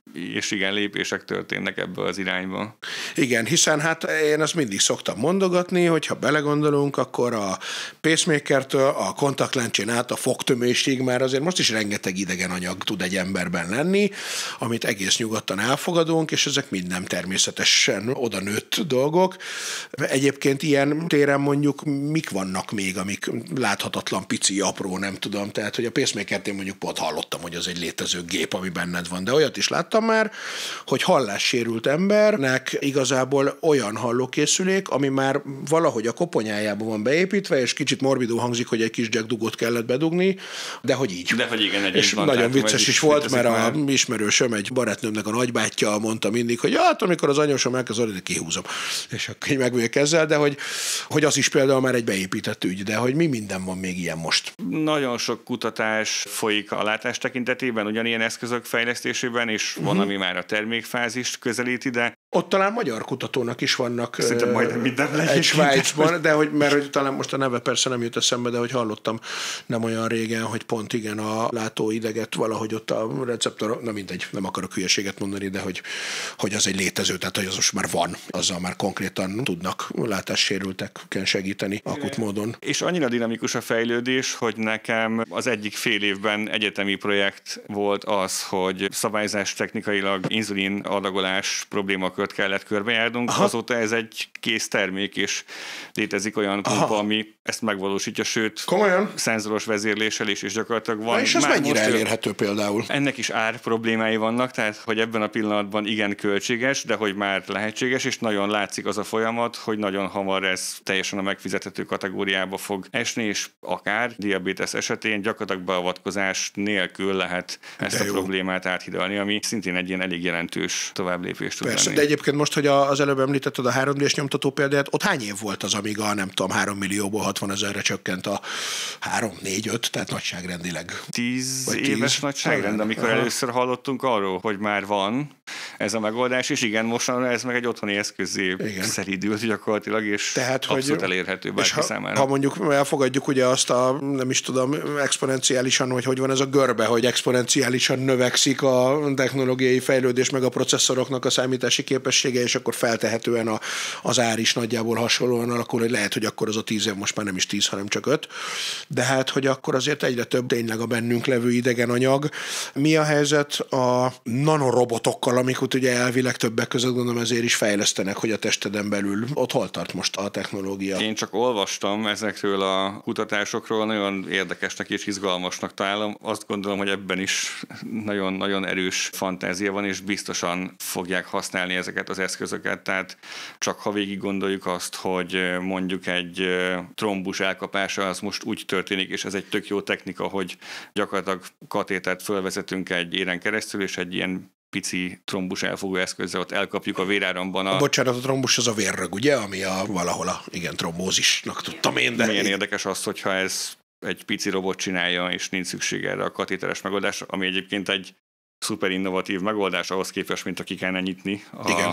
és igen, lépések történnek ebbe az irányba. Igen, hiszen hát én azt mindig szoktam mondogatni, hogy ha belegondolunk, akkor a pacemakertől a kontaktlencsén át a fogtömésig már azért most is rengeteg idegen anyag tud egy emberben lenni, amit egész nyugodtan elfogadunk, és ezek mind nem természetesen oda nőtt dolgok. Egyébként ilyen téren mondjuk mik vannak még, amik láthatatlan, pici, apró, nem tudom, tehát hogy a pacemakert én mondjuk pont hallottam, hogy az egy létező gép, ami benned van, de olyat is láttam már, hogy hallássérült embernek igazából olyan hallókészülék, ami már valahogy a koponyájában van beépítve, és kicsit morbidó hangzik, hogy egy kis jack dugót kellett bedugni, de hogy így. De hogy igen, és van, nagyon vicces is volt, mert már. a ismerősöm, egy barátnőmnek a nagybátyja mondta mindig, hogy hát amikor az anyósom elkezd adni, kihúzom. És akkor így megvőjük ezzel, de hogy az is például már egy beépített ügy, de hogy mi minden van még ilyen most. Nagyon sok kutatás folyik a látás tekintetében, ugyanilyen eszközök fejlesztésében, és van, ami már a termékfázist közelíti, de ott talán magyar kutatónak is vannak egy Svájcban, de mert hogy talán most a neve persze nem jut eszembe, de hogy hallottam nem olyan régen, hogy pont igen a látóideget valahogy ott a receptor, na mindegy, nem akarok hülyeséget mondani, de hogy az egy létező, tehát hogy az most már van, azzal már konkrétan tudnak látássérülteken segíteni akut módon. És annyira dinamikus a fejlődés, hogy nekem az egyik fél évben egyetemi projekt volt az, hogy szabályzás technikailag inzulin adagolás problémakört kellett körbejárnunk. Aha. Azóta ez egy kész termék, és létezik olyan pumpa, ami ezt megvalósítja, sőt, komolyan? Szenzoros vezérléssel is, és gyakorlatilag van. És ez mennyire elérhető például? Ennek is ár problémái vannak, tehát hogy ebben a pillanatban igen költséges, de hogy már lehetséges, és nagyon látszik az a folyamat, hogy nagyon hamar ez teljesen a megfizethető kategóriába fog esni, és akár diabétesz esetén gyakorlatilag beavatkozás nélkül lehet ezt a problémát áthidalni, ami szintén egy ilyen elég jelentős továbblépés tud lenni. De egyébként most, hogy az előbb említetted a 3D-s nyomtató példát, ott hány év volt az, amíg a nem tudom, 3 millióból 60 000-re csökkent a 3-4-5, tehát nagyságrendileg? 10 éves nagyságrend, amikor először hallottunk arról, hogy már van ez a megoldás, és igen, mostanra ez meg egy otthoni eszközé szeridült gyakorlatilag, és tehát, abszolút elérhető bárki számára. Ha mondjuk elfogadjuk ugye azt a, nem is tudom, exponenciálisan, hogy van ez a görbe, hogy exponenciálisan növekszik a technológiai fejlődés, meg a processzoroknak a számítási képessége, és akkor feltehetően az ár is nagyjából hasonlóan alakul, hogy lehet, hogy akkor az a 10 év most már nem is 10, hanem csak 5. De hát, hogy akkor azért egyre több tényleg a bennünk levő idegen anyag. Mi a helyzet a nanorobotokkal, amiket ugye elvileg többek között gondolom ezért is fejlesztenek, hogy a testeden belül ott hol tart most a technológia? Én csak olvastam ezekről a kutatásokról, nagyon érdekesnek és izgalmasnak találom. Azt gondolom, hogy ebben is nagyon-nagyon erős fantázia van, és biztosan fogják használni ezeket az eszközöket. Tehát csak ha végig gondoljuk azt, hogy mondjuk egy trombus elkapása az most úgy történik, és ez egy tök jó technika, hogy gyakorlatilag katétert fölvezetünk egy éren keresztül, és egy ilyen pici trombus elfogó eszközzel ott elkapjuk a véráramban. Bocsánat, a trombus az a vérrög, ugye? Ami valahol a trombózisnak tudtam én, de... Milyen érdekes az, hogyha ez egy pici robot csinálja, és nincs szükség erre a katéteres megoldásra, ami egyébként egy szuper innovatív megoldás ahhoz képest, mint aki kellene nyitni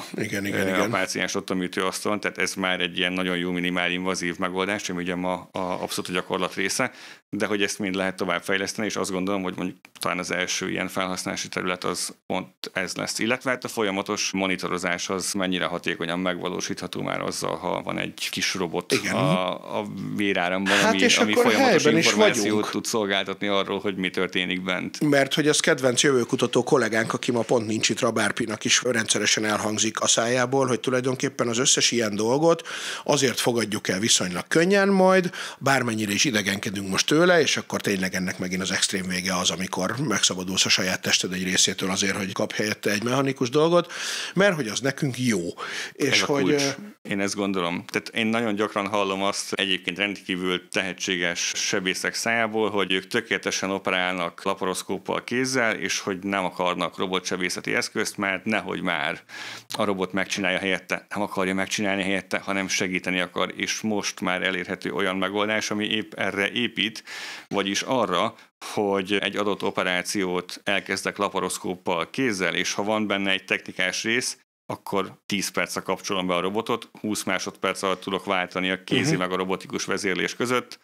a páciens ott a műtőasztalon, tehát ez már egy ilyen nagyon jó minimál invazív megoldás, ami ugye ma abszolút a gyakorlat része, de hogy ezt mind lehet továbbfejleszteni, és azt gondolom, hogy mondjuk talán az első ilyen felhasználási terület az pont ez lesz. Illetve hát a folyamatos monitorozás az mennyire hatékonyan megvalósítható már azzal, ha van egy kis robot a véráramban, ami folyamatos információt tud szolgáltatni arról, hogy mi történik bent. Mert hogy az kedvenc jövőkutató kollégánk, aki ma pont nincs itt, Rabárpinak is rendszeresen elhangzik a szájából, hogy tulajdonképpen az összes ilyen dolgot azért fogadjuk el viszonylag könnyen majd, bármennyire is idegenkedünk most tőle, és akkor tényleg ennek megint az extrém vége az, amikor megszabadulsz a saját tested egy részétől azért, hogy kap helyette egy mechanikus dolgot, mert hogy az nekünk jó. És hogy... Én ezt gondolom. Tehát én nagyon gyakran hallom azt egyébként rendkívül tehetséges sebészek szájából, hogy ők tökéletesen operálnak laparoszkóppal kézzel, és hogy nem akarnak robotsebészeti eszközt, mert nehogy már a robot megcsinálja helyette, nem akarja megcsinálni helyette, hanem segíteni akar, és most már elérhető olyan megoldás, ami épp erre épít, vagyis arra, hogy egy adott operációt elkezdek laparoszkóppal kézzel, és ha van benne egy technikás rész, akkor 10 percre kapcsolom be a robotot, 20 másodperc alatt tudok váltani a kézi meg a robotikus vezérlés között,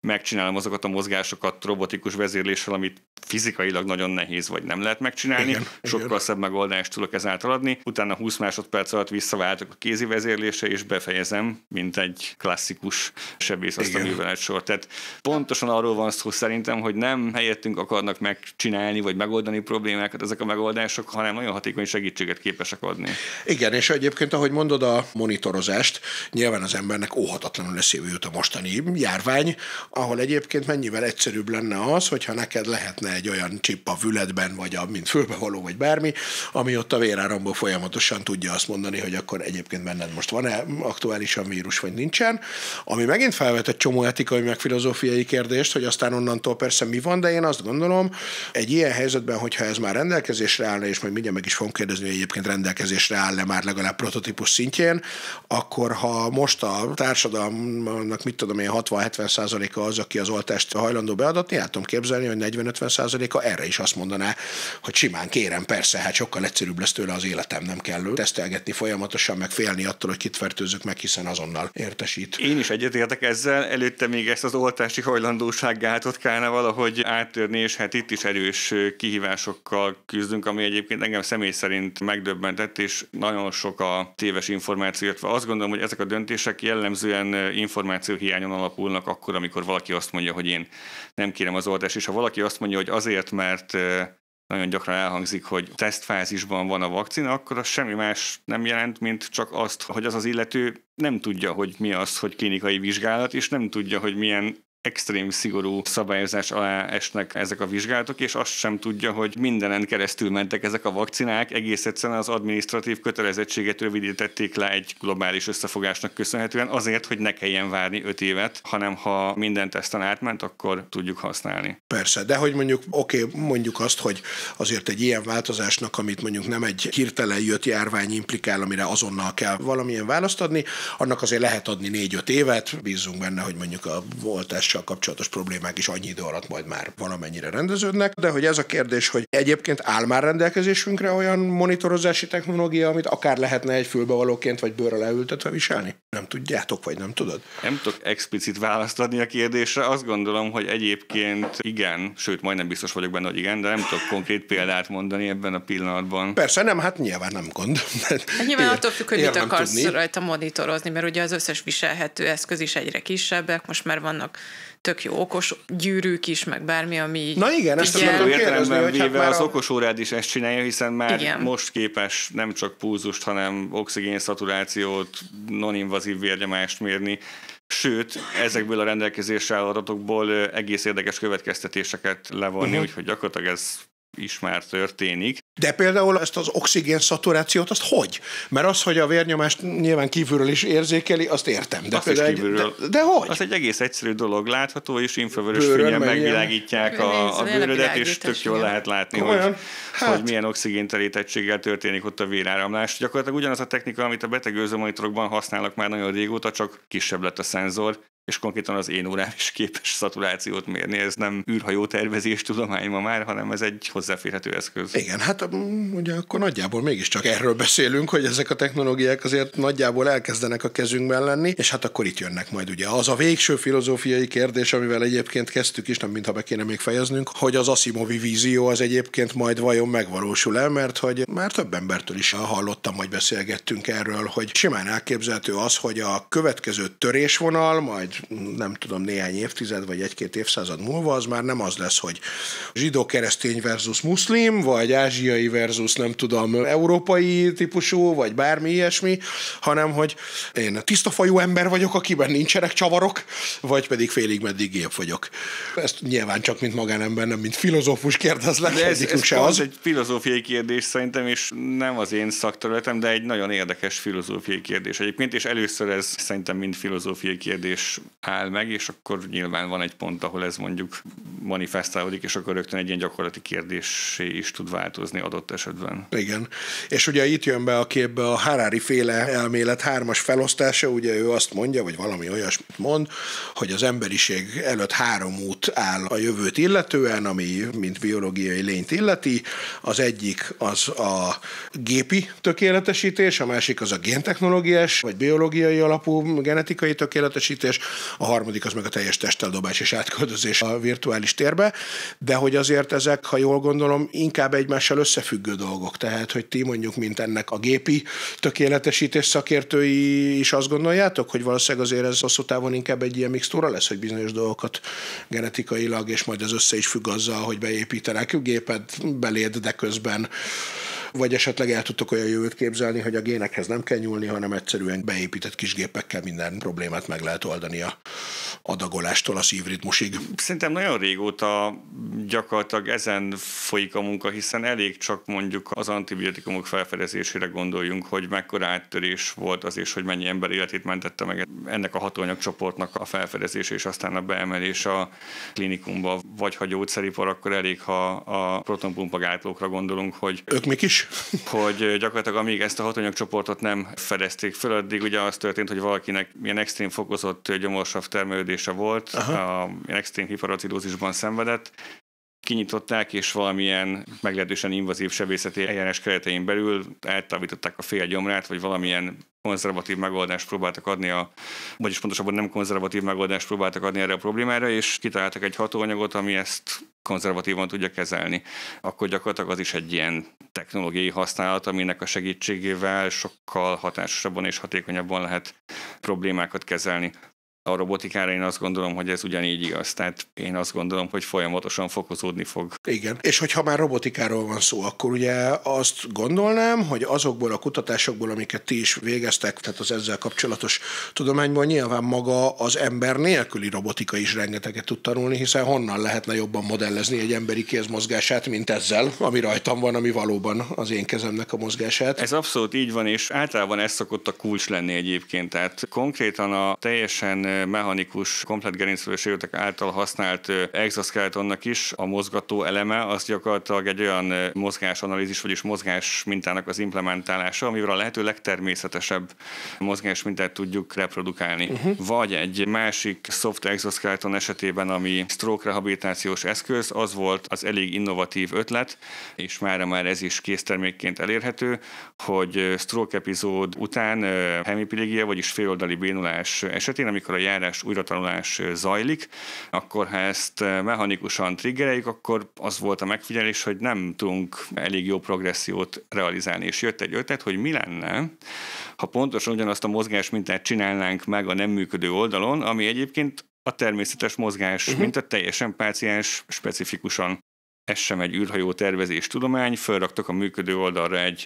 megcsinálom azokat a mozgásokat robotikus vezérléssel, amit fizikailag nagyon nehéz, vagy nem lehet megcsinálni. Igen, sokkal szebb megoldást tudok ezáltal adni. Utána 20 másodperc alatt visszaváltok a kézi vezérlésre, és befejezem, mint egy klasszikus sebészasztalművelet sor. Tehát pontosan arról van szó szerintem, hogy nem helyettünk akarnak megcsinálni, vagy megoldani problémákat ezek a megoldások, hanem nagyon hatékony segítséget képesek adni. Igen, és egyébként, ahogy mondod a monitorozást, nyilván az embernek óhatatlanul eszébe jut a mostani járvány, ahol egyébként mennyivel egyszerűbb lenne az, hogyha neked lehetne egy olyan chip a fületben, vagy mint fülbevaló, vagy bármi, ami ott a véráramból folyamatosan tudja azt mondani, hogy akkor egyébként benned most van-e aktuálisan vírus, vagy nincsen. Ami megint felvet egy csomó etikai, meg filozófiai kérdést, hogy aztán onnantól persze mi van, de én azt gondolom, egy ilyen helyzetben, hogyha ez már rendelkezésre állna, és majd mindjárt meg is fogom kérdezni, hogy egyébként rendelkezésre áll-e már legalább prototípus szintjén, akkor ha most a társadalomnak, mit tudom én, 60-70%-a az, aki az oltást hajlandó beadatni, el tudom képzelni, hogy 40-50%-a erre is azt mondaná, hogy simán kérem, persze, hát sokkal egyszerűbb lesz tőle az életem, nem kell tesztelgetni folyamatosan, meg félni attól, hogy kit fertőzök meg, hiszen azonnal értesít. Én is egyetértek ezzel, előtte még ezt az oltási hajlandósággátot kellene valahogy áttörni, és hát itt is erős kihívásokkal küzdünk, ami egyébként engem személy szerint megdöbbentett, és nagyon sok a téves információ, illetve azt gondolom, hogy ezek a döntések jellemzően információhiányon alapulnak akkor, amikor valaki azt mondja, hogy én nem kérem az oltást, és ha valaki azt mondja, hogy azért, mert nagyon gyakran elhangzik, hogy tesztfázisban van a vakcina, akkor az semmi más nem jelent, mint csak azt, hogy az illető nem tudja, hogy mi az, hogy klinikai vizsgálat, és nem tudja, hogy milyen extrém szigorú szabályozás alá esnek ezek a vizsgálatok, és azt sem tudja, hogy mindenen keresztül mentek ezek a vakcinák, egész egyszerűen az adminisztratív kötelezettséget rövidítették le egy globális összefogásnak köszönhetően, azért, hogy ne kelljen várni 5 évet, hanem ha minden teszten átment, akkor tudjuk használni. Persze, de hogy mondjuk, mondjuk azt, hogy azért egy ilyen változásnak, amit mondjuk nem egy hirtelen jött járvány implikál, amire azonnal kell valamilyen választ adni, annak azért lehet adni 4-5 évet, bízunk benne, hogy mondjuk a oltással kapcsolatos problémák is annyi idő alatt majd már valamennyire rendeződnek, de hogy ez a kérdés, hogy egyébként áll már rendelkezésünkre olyan monitorozási technológia, amit akár lehetne egy fülbevalóként vagy bőrre leültetve viselni? Nem tudjátok, vagy nem tudod? Nem tudok explicit választ adni a kérdésre. Azt gondolom, hogy egyébként igen, sőt, majdnem biztos vagyok benne, hogy igen, de nem tudok konkrét példát mondani ebben a pillanatban. Persze nem, hát nyilván nem gond. Hát nyilván attól függ, hogy mit akarsz rajta monitorozni, mert ugye az összes viselhető eszköz is egyre kisebbek, most már vannak tök jó okos gyűrűk is, meg bármi, ami... Na igen, ezt tudom kérdezni, hogy hát már az okosórád is ezt csinálja, hiszen már igen. Most képes nem csak pulzust, hanem oxigénszaturációt, non-invazív vérnyomást mérni. Sőt, ezekből a rendelkezésre álló adatokból egész érdekes következtetéseket levonni, úgyhogy gyakorlatilag ez is már történik. De például ezt az oxigén szaturációt, azt hogy? Mert az, hogy a vérnyomást nyilván kívülről is érzékeli, azt értem. De, de hogy? Az egy egész egyszerű dolog, látható, és infravörös fényen megvilágítják a bőrödet, és tök jól lehet látni, hogy milyen oxigénterítettséggel történik ott a véráramlás. Gyakorlatilag ugyanaz a technika, amit a betegőrző monitorokban használnak már nagyon régóta, csak kisebb lett a szenzor, és konkrétan az én órám is képes szaturációt mérni. Ez nem űrhajó tervezés tudomány ma már, hanem ez egy hozzáférhető eszköz. Igen, hát ugye akkor nagyjából mégiscsak erről beszélünk, hogy ezek a technológiák azért nagyjából elkezdenek a kezünkben lenni, és hát akkor itt jönnek majd ugye az a végső filozófiai kérdés, amivel egyébként kezdtük is, nem mintha be kéne még fejeznünk, hogy az Asimovi vízió az egyébként majd vajon megvalósul-e, mert hogy már több embertől is hallottam, hogy beszélgettünk erről, hogy simán elképzelhető az, hogy a következő törésvonal, majd nem tudom, néhány évtized vagy 1-2 évszázad múlva, az már nem az lesz, hogy zsidó-keresztény versus muszlim, vagy ázsiai versus nem tudom, európai típusú, vagy bármi ilyesmi, hanem hogy én tisztafajú ember vagyok, akiben nincsenek csavarok, vagy pedig félig-meddig gép vagyok. Ezt nyilván csak mint magánember, nem mint filozófus kérdezlek. De ez az egy filozófiai kérdés szerintem, és nem az én szakterületem, de egy nagyon érdekes filozófiai kérdés egyébként, és először ez szerintem mind filozófiai kérdés áll meg, és akkor nyilván van egy pont, ahol ez mondjuk manifestálódik, és akkor rögtön egy ilyen gyakorlati kérdésé is tud változni. adott esetben. Igen. És ugye itt jön be a képbe a Harari-féle elmélet 3-as felosztása, ugye ő azt mondja, vagy valami olyasmit mond, hogy az emberiség előtt 3 út áll a jövőt illetően, ami mint biológiai lényt illeti. Az egyik az a gépi tökéletesítés, a másik az a géntechnológiás, vagy biológiai alapú genetikai tökéletesítés, a harmadik az meg a teljes testeldobás és átköltözés a virtuális térbe, de hogy azért ezek, ha jól gondolom, inkább egymással összefüggő dolgok. Tehát, hogy ti mondjuk, mint ennek a gépi tökéletesítés szakértői is azt gondoljátok, hogy valószínűleg azért ez hosszú távon inkább egy ilyen mixtúra lesz, hogy bizonyos dolgokat genetikailag, és majd ez össze is függ azzal, hogy beépítenek gépet beléd, de közben vagy esetleg el tudtok olyan jövőt képzelni, hogy a génekhez nem kell nyúlni, hanem egyszerűen beépített kis gépekkel minden problémát meg lehet oldani a adagolástól a szívritmusig. Szerintem nagyon régóta gyakorlatilag ezen folyik a munka, hiszen elég csak mondjuk az antibiotikumok felfedezésére gondoljunk, hogy mekkora áttörés volt az, és hogy mennyi ember életét mentette meg ennek a hatóanyagcsoportnak a felfedezés, és aztán a beemelés a klinikumba, vagy ha gyógyszeripar, akkor elég, ha a protonpumpa gátlókra gondolunk, hogy ők mik is? Hogy gyakorlatilag amíg ezt a hatóanyagcsoportot nem fedezték föl, addig ugye az történt, hogy valakinek ilyen extrém fokozott gyomorsav termelődése volt, ilyen extrém hiperacilózisban szenvedett, kinyitották, és valamilyen meglehetősen invazív sebészeti eljárás keretein belül eltávították a fél gyomrát, vagy valamilyen konzervatív megoldást próbáltak adni, vagyis pontosabban nem konzervatív megoldást próbáltak adni erre a problémára, és kitaláltak egy hatóanyagot, ami ezt konzervatívan tudja kezelni. Akkor gyakorlatilag az is egy ilyen technológiai használat, aminek a segítségével sokkal hatásosabban és hatékonyabban lehet problémákat kezelni. A robotikára én azt gondolom, hogy ez ugyanígy igaz. Tehát én azt gondolom, hogy folyamatosan fokozódni fog. Igen. És hogyha már robotikáról van szó, akkor ugye azt gondolnám, hogy azokból a kutatásokból, amiket ti is végeztek, tehát az ezzel kapcsolatos tudományban nyilván maga az ember nélküli robotika is rengeteget tud tanulni, hiszen honnan lehetne jobban modellezni egy emberi kézmozgását, mint ezzel, ami rajtam van, ami valóban az én kezemnek a mozgását. Ez abszolút így van, és általában ez szokott a kulcs lenni egyébként. Tehát konkrétan a teljesen mechanikus, komplett gerincvelős élőtek által használt exoskeletonnak is a mozgató eleme az gyakorlatilag egy olyan mozgásanalízis, vagyis mozgás mintának az implementálása, amivel a lehető legtermészetesebb mozgás mintát tudjuk reprodukálni. Vagy egy másik soft exoskeleton esetében, ami stroke rehabilitációs eszköz, az volt az elég innovatív ötlet, és már ez is késztermékként elérhető, hogy stroke epizód után hemiplegia, vagyis féloldali bénulás esetén, amikor a járás újratanulás zajlik, akkor ha ezt mechanikusan triggereljük, akkor az volt a megfigyelés, hogy nem tudunk elég jó progressziót realizálni. És jött egy ötlet, hogy mi lenne, ha pontosan ugyanazt a mozgás mintát csinálnánk meg a nem működő oldalon, ami egyébként a természetes mozgás minta teljesen páciens specifikusan. Ez sem egy űrhajó tervezés tudomány, felraktak a működő oldalra egy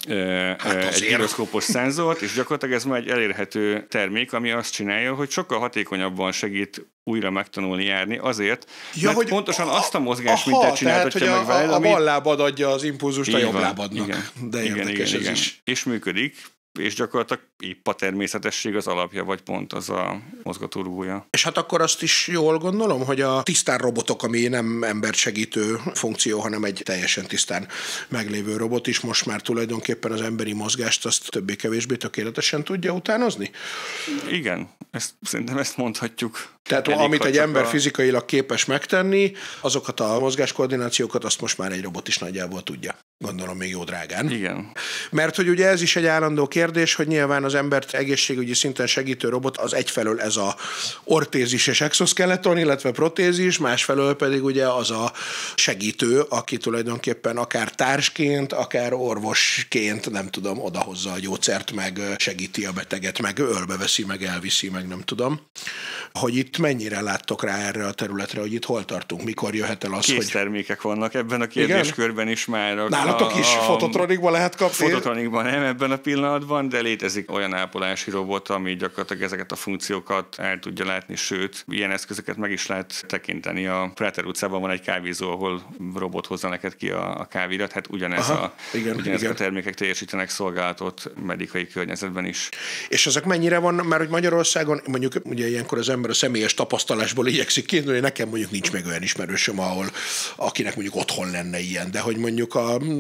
gyroszkópos szenzort, és gyakorlatilag ez már egy elérhető termék, ami azt csinálja, hogy sokkal hatékonyabban segít újra megtanulni járni azért, mert hogy pontosan azt a mozgást mintát csináltatja meg veled, a bal lábad adja az impulzust a jobb lábadnak. Igen. De érdekes ez is. És működik, és gyakorlatilag épp a természetesség az alapja, vagy pont az a mozgatórugója. És hát akkor azt is jól gondolom, hogy a tisztán robotok, ami nem embert segítő funkció, hanem egy teljesen tisztán meglévő robot is most már tulajdonképpen az emberi mozgást azt többé-kevésbé tökéletesen tudja utánozni? Igen, szerintem ezt mondhatjuk. Tehát amit egy ember fizikailag képes megtenni, azokat a mozgáskoordinációkat azt most már egy robot is nagyjából tudja. Gondolom még jó drágán. Igen. Mert hogy ugye ez is egy állandó kérdés, hogy nyilván az embert egészségügyi szinten segítő robot az egyfelől ez a ortézis és exoskeleton, illetve protézis, másfelől pedig ugye az a segítő, aki tulajdonképpen akár társként, akár orvosként, nem tudom, odahozza a gyógyszert, meg segíti a beteget, meg ölbeveszi, meg elviszi, meg nem tudom. Hogy itt mennyire láttok rá erre a területre, hogy itt hol tartunk, mikor jöhet el az, hogy... Késztermékek vannak ebben a kérdéskörben is már. Nálatok is fototronikban lehet kapni? Fototronikban nem ebben a pillanatban, de létezik olyan ápolási robot, ami gyakorlatilag ezeket a funkciókat el tudja látni, sőt, ilyen eszközöket meg is lehet tekinteni. A Prater utcában van egy kávézó, ahol robot hozza neked ki a kávédat, hát ugyanezek a termékek teljesítenek szolgálatot medikai környezetben is. És ezek mennyire van, mert hogy Magyarországon mondjuk ugye ilyenkor az ember a személyes tapasztalásból igyekszik kiindulni, nekem mondjuk nincs meg olyan ismerősöm, akinek mondjuk otthon lenne ilyen, de hogy mondjuk a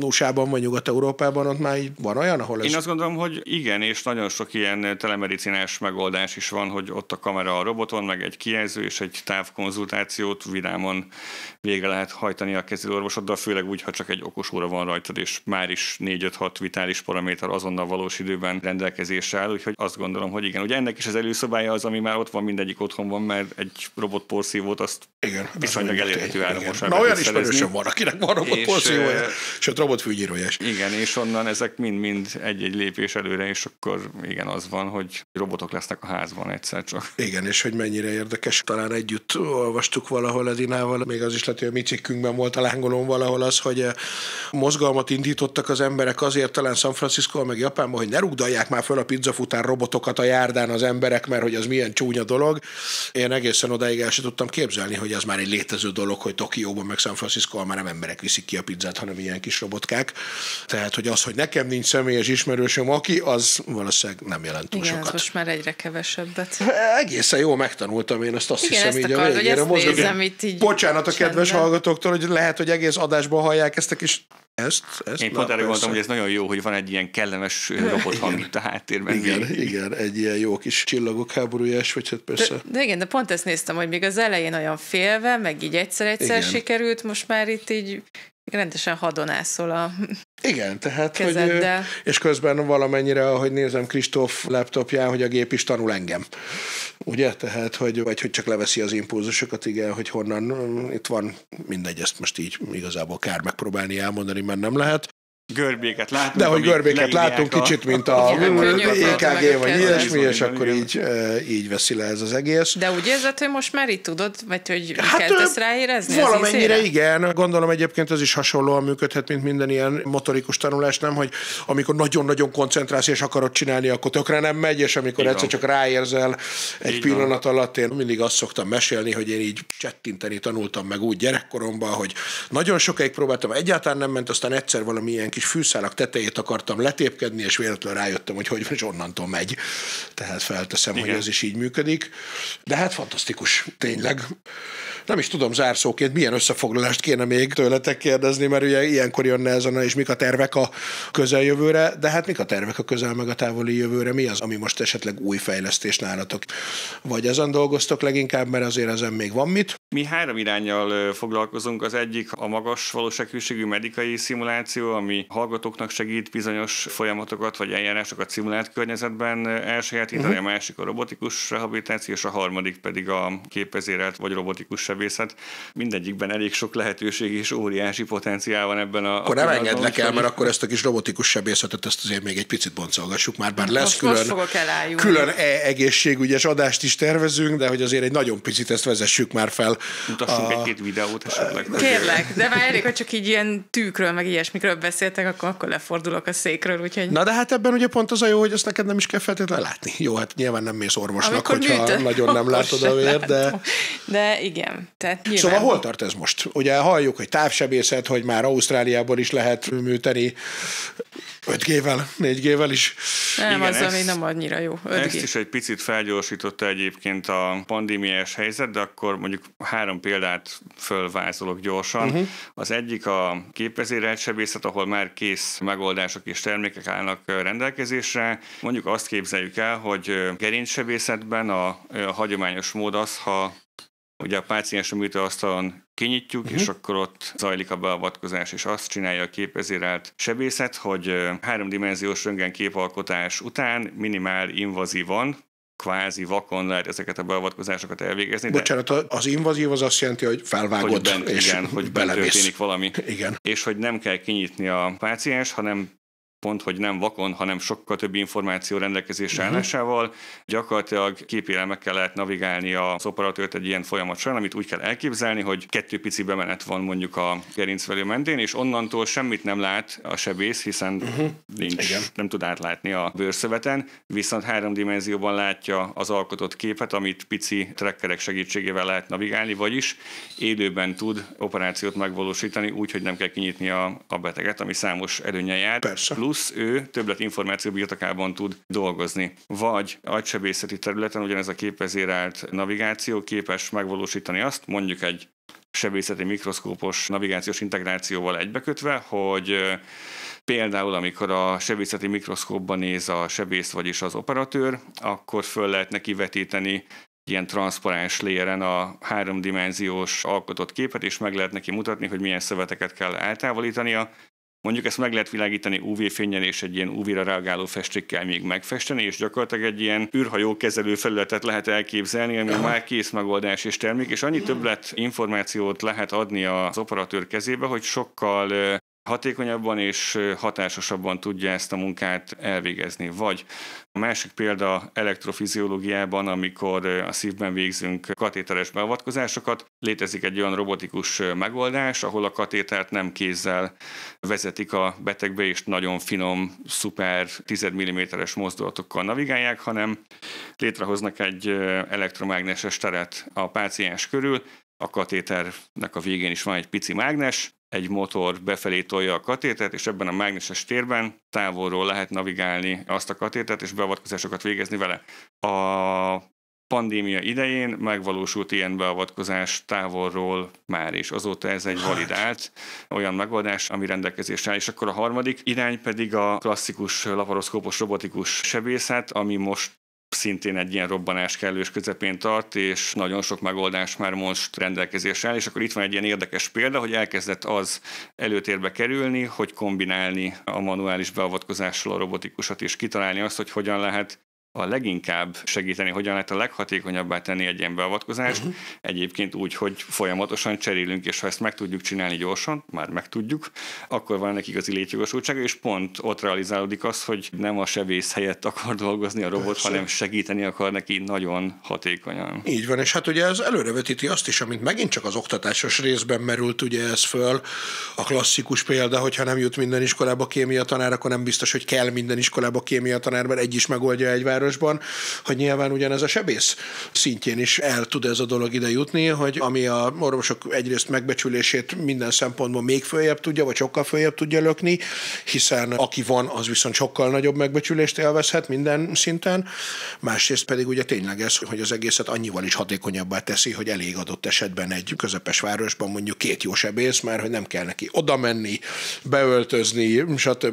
USA-ban vagy Nyugat-Európában ott már van olyan, ahol ez... Én azt gondolom, hogy igen, és nagyon sok ilyen telemedicinás megoldás is van, hogy ott a kamera a roboton, meg egy kijelző és egy távkonzultációt vidámon végre lehet hajtani a kezelőorvosoddal, főleg úgy, ha csak egy okos óra van rajtad, és már is 4-5-6 vitális paraméter azonnal valós időben rendelkezésre áll, úgyhogy azt gondolom, hogy igen. Ugye ennek is az előszobája az, ami már ott van, mindegyik otthon van, mert egy robotporszívót azt viszonylag elérhető áron most már. Na olyan ismerősöm van, akinek van robotporszívója, sőt robotfűgyírója is. Igen, és onnan ezek mind egy-egy lépés előre, és akkor igen, az van, hogy robotok lesznek a házban egyszer csak. Igen, és hogy mennyire érdekes. Talán együtt olvastuk valahol Edinával, még az is lehet, hogy a mi cikkünkben volt a lángolón valahol az, hogy mozgalmat indítottak az emberek azért talán San Francisco meg Japánban, hogy ne rugdalják már föl a pizzafutár robotokat a járdán az emberek, mert hogy az milyen csúnya dolog. Én egészen odáig el sem tudtam képzelni, hogy az már egy létező dolog, hogy Tokióban meg San Francisco már nem emberek viszik ki a pizzát, hanem ilyen kis robotkák. Tehát, hogy az, hogy nekem nincs személyes ismerősöm, aki, az valószínűleg nem jelent túl sokat. Igen, most már egyre kevesebbet. Egészen jól megtanultam én azt Igen, hiszem ezt így a akarod, végére. hogy ezt nézem itt így. Bocsánat a kedves csendben. hallgatóktól, hogy lehet, hogy egész adásban hallják ezt a kis ezt. Én pont erre gondoltam, hogy ez nagyon jó, hogy van egy ilyen kellemes robothang itt a háttérben. Igen, egy ilyen jó kis csillagok háborújás, vagy hát persze. De igen, de pont ezt néztem, hogy még az elején olyan félve, meg így egyszer sikerült, most már itt így rendesen hadonászol a igen, tehát, kezeddel. hogy, és közben valamennyire, ahogy nézem Kristóf laptopján, hogy a gép is tanul engem. Ugye? Tehát, vagy hogy csak leveszi az impulzusokat, igen, hogy honnan itt van, mindegy, ezt most így igazából kár megpróbálni elmondani, mert nem lehet. Görbéket látunk. De hogy görbéket látunk kicsit, mint a EKG vagy ilyesmi, és akkor így veszi le ez az egész. De úgy érzed, hogy most már itt tudod, vagy hogy kezdesz ráérezni? Valamennyire igen. Gondolom egyébként ez is hasonlóan működhet, mint minden ilyen motorikus tanulás, nem, hogy amikor nagyon-nagyon koncentrálsz és akarod csinálni, akkor tökre nem megy, és amikor egyszer csak ráérzel egy pillanat alatt, én mindig azt szoktam mesélni, hogy én így csettinteni tanultam meg úgy gyerekkoromban, hogy nagyon sokáig próbáltam, egyáltalán nem ment, aztán egyszer valami ilyen kis fűszálak tetejét akartam letépkedni, és véletlenül rájöttem, hogy és onnantól megy. Tehát felteszem, igen, hogy ez is így működik. De hát fantasztikus, tényleg. Nem is tudom zárszóként, milyen összefoglalást kéne még tőletek kérdezni, mert ugye ilyenkor jönne ezen, és mik a tervek a közeljövőre, de hát mik a tervek a közel meg a távoli jövőre, mi az, ami most esetleg új fejlesztés nálatok? Vagy ezen dolgoztok leginkább, mert azért ezen még van mit? Mi 3 iránnyal foglalkozunk. Az egyik a magas valósághűségű medikai szimuláció, ami hallgatóknak segít bizonyos folyamatokat vagy eljárásokat szimulált környezetben elsajátítani, a másik a robotikus rehabilitáció, és a harmadik pedig a képvezérelt vagy robotikus sebészet. Mindegyikben elég sok lehetőség és óriási potenciál van ebben a... Akkor nem engedlek el, mert akkor ezt a kis robotikus sebészetet ezt azért még egy picit boncolgassuk már, bár lesz külön egészségügyes adást is tervezünk, de hogy azért egy nagyon picit ezt vezessük már fel. Mutassunk egy-két videót esetleg. Kérlek, de már elég, hogy csak így ilyen tűkről, meg ilyesmikről beszéltek, akkor lefordulok a székről, úgyhogy... Na de hát ebben ugye pont az a jó, hogy ezt neked nem is kell feltétlenül látni. Jó, hát nyilván nem mész orvosnak, amikor hogyha nagyon nem látod a vért, de igen. Tehát nyilván... Szóval hol tart ez most? Ugye halljuk, hogy távsebészet, hogy már Ausztráliában is lehet műteni 5G-vel, 4G-vel is. Nem, igen, azzal még nem annyira jó. 5G. Ezt is egy picit felgyorsította egyébként a pandémiás helyzet, de akkor mondjuk 3 példát fölvázolok gyorsan. Az egyik a képvezérelt sebészet, ahol már kész megoldások és termékek állnak rendelkezésre. Mondjuk azt képzeljük el, hogy gerincsebészetben a hagyományos mód az, ha ugye a páciens a műtőasztalon kinyitjuk, és akkor ott zajlik a beavatkozás, és azt csinálja a képvezérelt sebészet, hogy 3-dimenziós röntgenképalkotás után minimál invazívan, kvázi vakon lehet ezeket a beavatkozásokat elvégezni. Bocsánat, az invazív az azt jelenti, hogy felvágod, hogy bent történik valami. Igen. És hogy nem kell kinyitni a páciens, hanem pont, hogy nem vakon, hanem sokkal több információ rendelkezésre állásával. Gyakorlatilag képélemekkel lehet navigálni az operatőrt egy ilyen folyamat során, amit úgy kell elképzelni, hogy 2 pici bemenet van mondjuk a gerincvelő mentén, és onnantól semmit nem lát a sebész, hiszen nem tud átlátni a bőrszöveten, viszont 3 dimenzióban látja az alkotott képet, amit pici trackerek segítségével lehet navigálni, vagyis élőben tud operációt megvalósítani úgy, hogy nem kell kinyitni a beteget, ami számos előnnyel jár. Persze. Plusz ő többlet információ birtokában tud dolgozni. Vagy agysebészeti területen ugyanez a képvezérelt navigáció képes megvalósítani azt, mondjuk egy sebészeti mikroszkópos navigációs integrációval egybekötve, hogy például amikor a sebészeti mikroszkópban néz a sebész, vagyis az operatőr, akkor föl lehet neki vetíteni ilyen transzparens layeren a 3-dimenziós alkotott képet, és meg lehet neki mutatni, hogy milyen szöveteket kell eltávolítania. Mondjuk ezt meg lehet világítani UV-fénnyel és egy ilyen UV-ra reagáló festékkel még megfesteni, és gyakorlatilag egy ilyen űrhajó kezelő felületet lehet elképzelni, ami már kész megoldás és termék, és annyi többlet információt lehet adni az operatőr kezébe, hogy sokkal hatékonyabban és hatásosabban tudja ezt a munkát elvégezni. Vagy a másik példa elektrofiziológiában, amikor a szívben végzünk katéteres beavatkozásokat, létezik egy olyan robotikus megoldás, ahol a katétert nem kézzel vezetik a betegbe, és nagyon finom, szuper 10 mm-es mozdulatokkal navigálják, hanem létrehoznak egy elektromágneses teret a páciens körül, a katéternek a végén is van egy pici mágnes, egy motor befelé tolja a katétert, és ebben a mágneses térben távolról lehet navigálni azt a katétert, és beavatkozásokat végezni vele. A pandémia idején megvalósult ilyen beavatkozás távolról már, és azóta ez egy validált olyan megoldás, ami rendelkezésre áll. És akkor a harmadik irány pedig a klasszikus laparoszkópos robotikus sebészet, ami most szintén egy ilyen robbanás kellős közepén tart, és nagyon sok megoldás már most rendelkezésre áll, és akkor itt van egy ilyen érdekes példa, hogy elkezdett az előtérbe kerülni, hogy kombinálni a manuális beavatkozással a robotikusat, és kitalálni azt, hogy hogyan lehet a leginkább segíteni, hogyan lehet a leghatékonyabbá tenni egy ilyen beavatkozást, egyébként úgy, hogy folyamatosan cserélünk, és ha ezt meg tudjuk csinálni gyorsan, már meg tudjuk, akkor van ennek igazi létjogosultsága, és pont ott realizálódik az, hogy nem a sebész helyett akar dolgozni a robot, hanem segíteni akar neki nagyon hatékonyan. Így van, és hát ugye ez előrevetíti azt is, amit megint csak az oktatásos részben merült ugye ez föl, a klasszikus példa, hogyha nem jut minden iskolába kémia tanár, akkor nem biztos, hogy kell minden iskolába kémia tanár, mert egy is megoldja egy városban, hogy nyilván ugyanez a sebész szintjén is el tud ez a dolog ide jutni, hogy ami a orvosok egyrészt megbecsülését minden szempontból még följebb tudja, vagy sokkal följebb tudja lökni, hiszen aki van, az viszont sokkal nagyobb megbecsülést élvezhet minden szinten. Másrészt pedig ugye tényleg ez, hogy az egészet annyival is hatékonyabbá teszi, hogy elég adott esetben egy közepes városban mondjuk 2 jó sebész, mert hogy nem kell neki oda menni, beöltözni,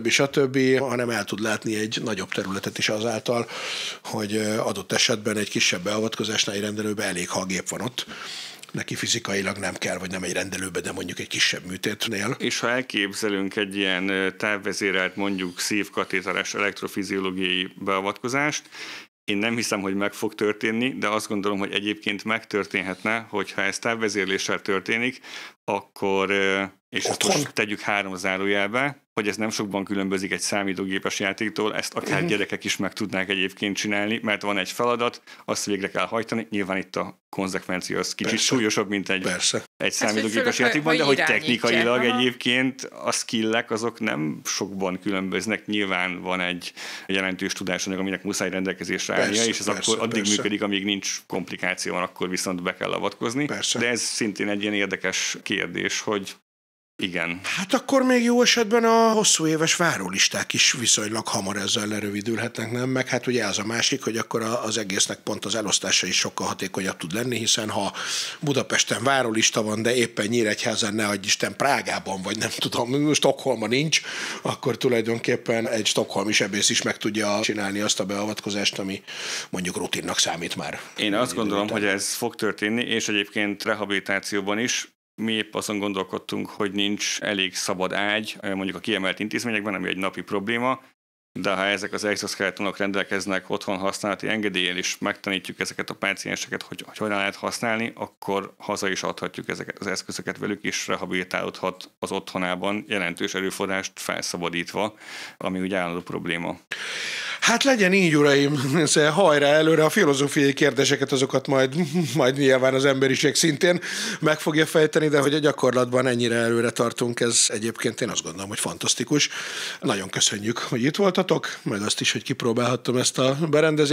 stb., hanem el tud látni egy nagyobb területet is azáltal, hogy adott esetben egy kisebb beavatkozásnál egy rendelőben elég, ha a gép van ott. Neki fizikailag nem kell, vagy nem egy rendelőbe, de mondjuk egy kisebb műtétnél. És ha elképzelünk egy ilyen távvezérelt, mondjuk szívkatéteres elektrofiziológiai beavatkozást, én nem hiszem, hogy meg fog történni, de azt gondolom, hogy egyébként megtörténhetne, hogyha ez távvezérléssel történik, akkor, és ezt most tegyük 3 zárójelbe, hogy ez nem sokban különbözik egy számítógépes játéktól, ezt akár gyerekek is meg tudnák egyébként csinálni, mert van egy feladat, azt végre kell hajtani, nyilván itt a konzekvencia az kicsit súlyosabb, mint egy számítógépes játékban, de hogy technikailag egyébként a skillek azok nem sokban különböznek, nyilván van egy jelentős tudásanyag, aminek muszáj rendelkezésre állnia, és ez akkor addig működik, amíg nincs komplikáció, van, akkor viszont be kell avatkozni. De ez szintén egy ilyen érdekes kérdés, hogy igen. Hát akkor még jó esetben a hosszú éves várólisták is viszonylag hamar ezzel lerövidülhetnek, nem? Meg hát ugye az a másik, hogy akkor az egésznek pont az elosztása is sokkal hatékonyabb tud lenni, hiszen ha Budapesten várólista van, de éppen Nyíregyházán, ne adj Isten, Prágában, vagy nem tudom, Stockholmban nincs, akkor tulajdonképpen egy stockholmi sebész is meg tudja csinálni azt a beavatkozást, ami mondjuk rutinnak számít már. Én azt gondolom, hogy ez fog történni, és egyébként rehabilitációban is. Mi épp azon gondolkodtunk, hogy nincs elég szabad ágy, mondjuk a kiemelt intézményekben, ami egy napi probléma, de ha ezek az exoskeletonok rendelkeznek otthon használati engedéllyel, és megtanítjuk ezeket a pácienseket, hogy hogyan lehet használni, akkor haza is adhatjuk ezeket az eszközöket velük, és rehabilitálódhat az otthonában, jelentős erőforrást felszabadítva, ami ugye állandó probléma. Hát legyen így, uraim, hajrá előre, a filozófiai kérdéseket azokat majd nyilván az emberiség szintén meg fogja fejteni, de hogy a gyakorlatban ennyire előre tartunk, ez egyébként én azt gondolom, hogy fantasztikus. Nagyon köszönjük, hogy itt voltatok, meg azt is, hogy kipróbálhattam ezt a berendezést.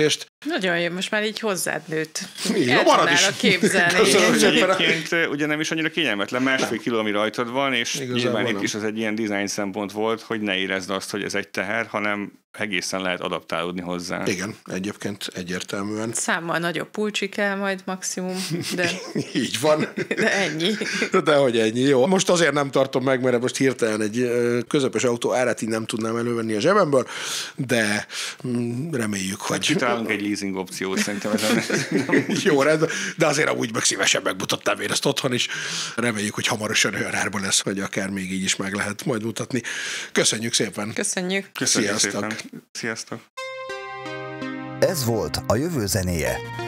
Nagyon jó, most már így hozzád nőtt. Így, El marad is. tudnálak képzelni. Köszönöm szépen. Egyébként ugye nem is annyira kényelmetlen, 1,5 kiló, ami rajtad van, és Igazából nyilván itt nem. is az egy ilyen design szempont volt, hogy ne érezd azt, hogy ez egy teher, hanem egészen lehet adaptálódni hozzá. Igen, egyébként egyértelműen. Számmal nagyobb pulcsi kell majd maximum, de Így van. ennyi. De hogy ennyi, jó. Most azért nem tartom meg, mert most hirtelen egy közepes autó árát így nem tudnám elővenni a zsebemből, de reméljük, hogy... Kitalálunk egy leasing opciót, szerintem ezen. Jó, de azért amúgy meg szívesen megmutattam én ezt otthon is. Reméljük, hogy hamarosan olyan árban lesz, hogy akár még így is meg lehet majd mutatni. Köszönjük szépen! Köszönjük. Köszönjük Sziasztok. szépen. Sziasztok! Ez volt a jövő zenéje.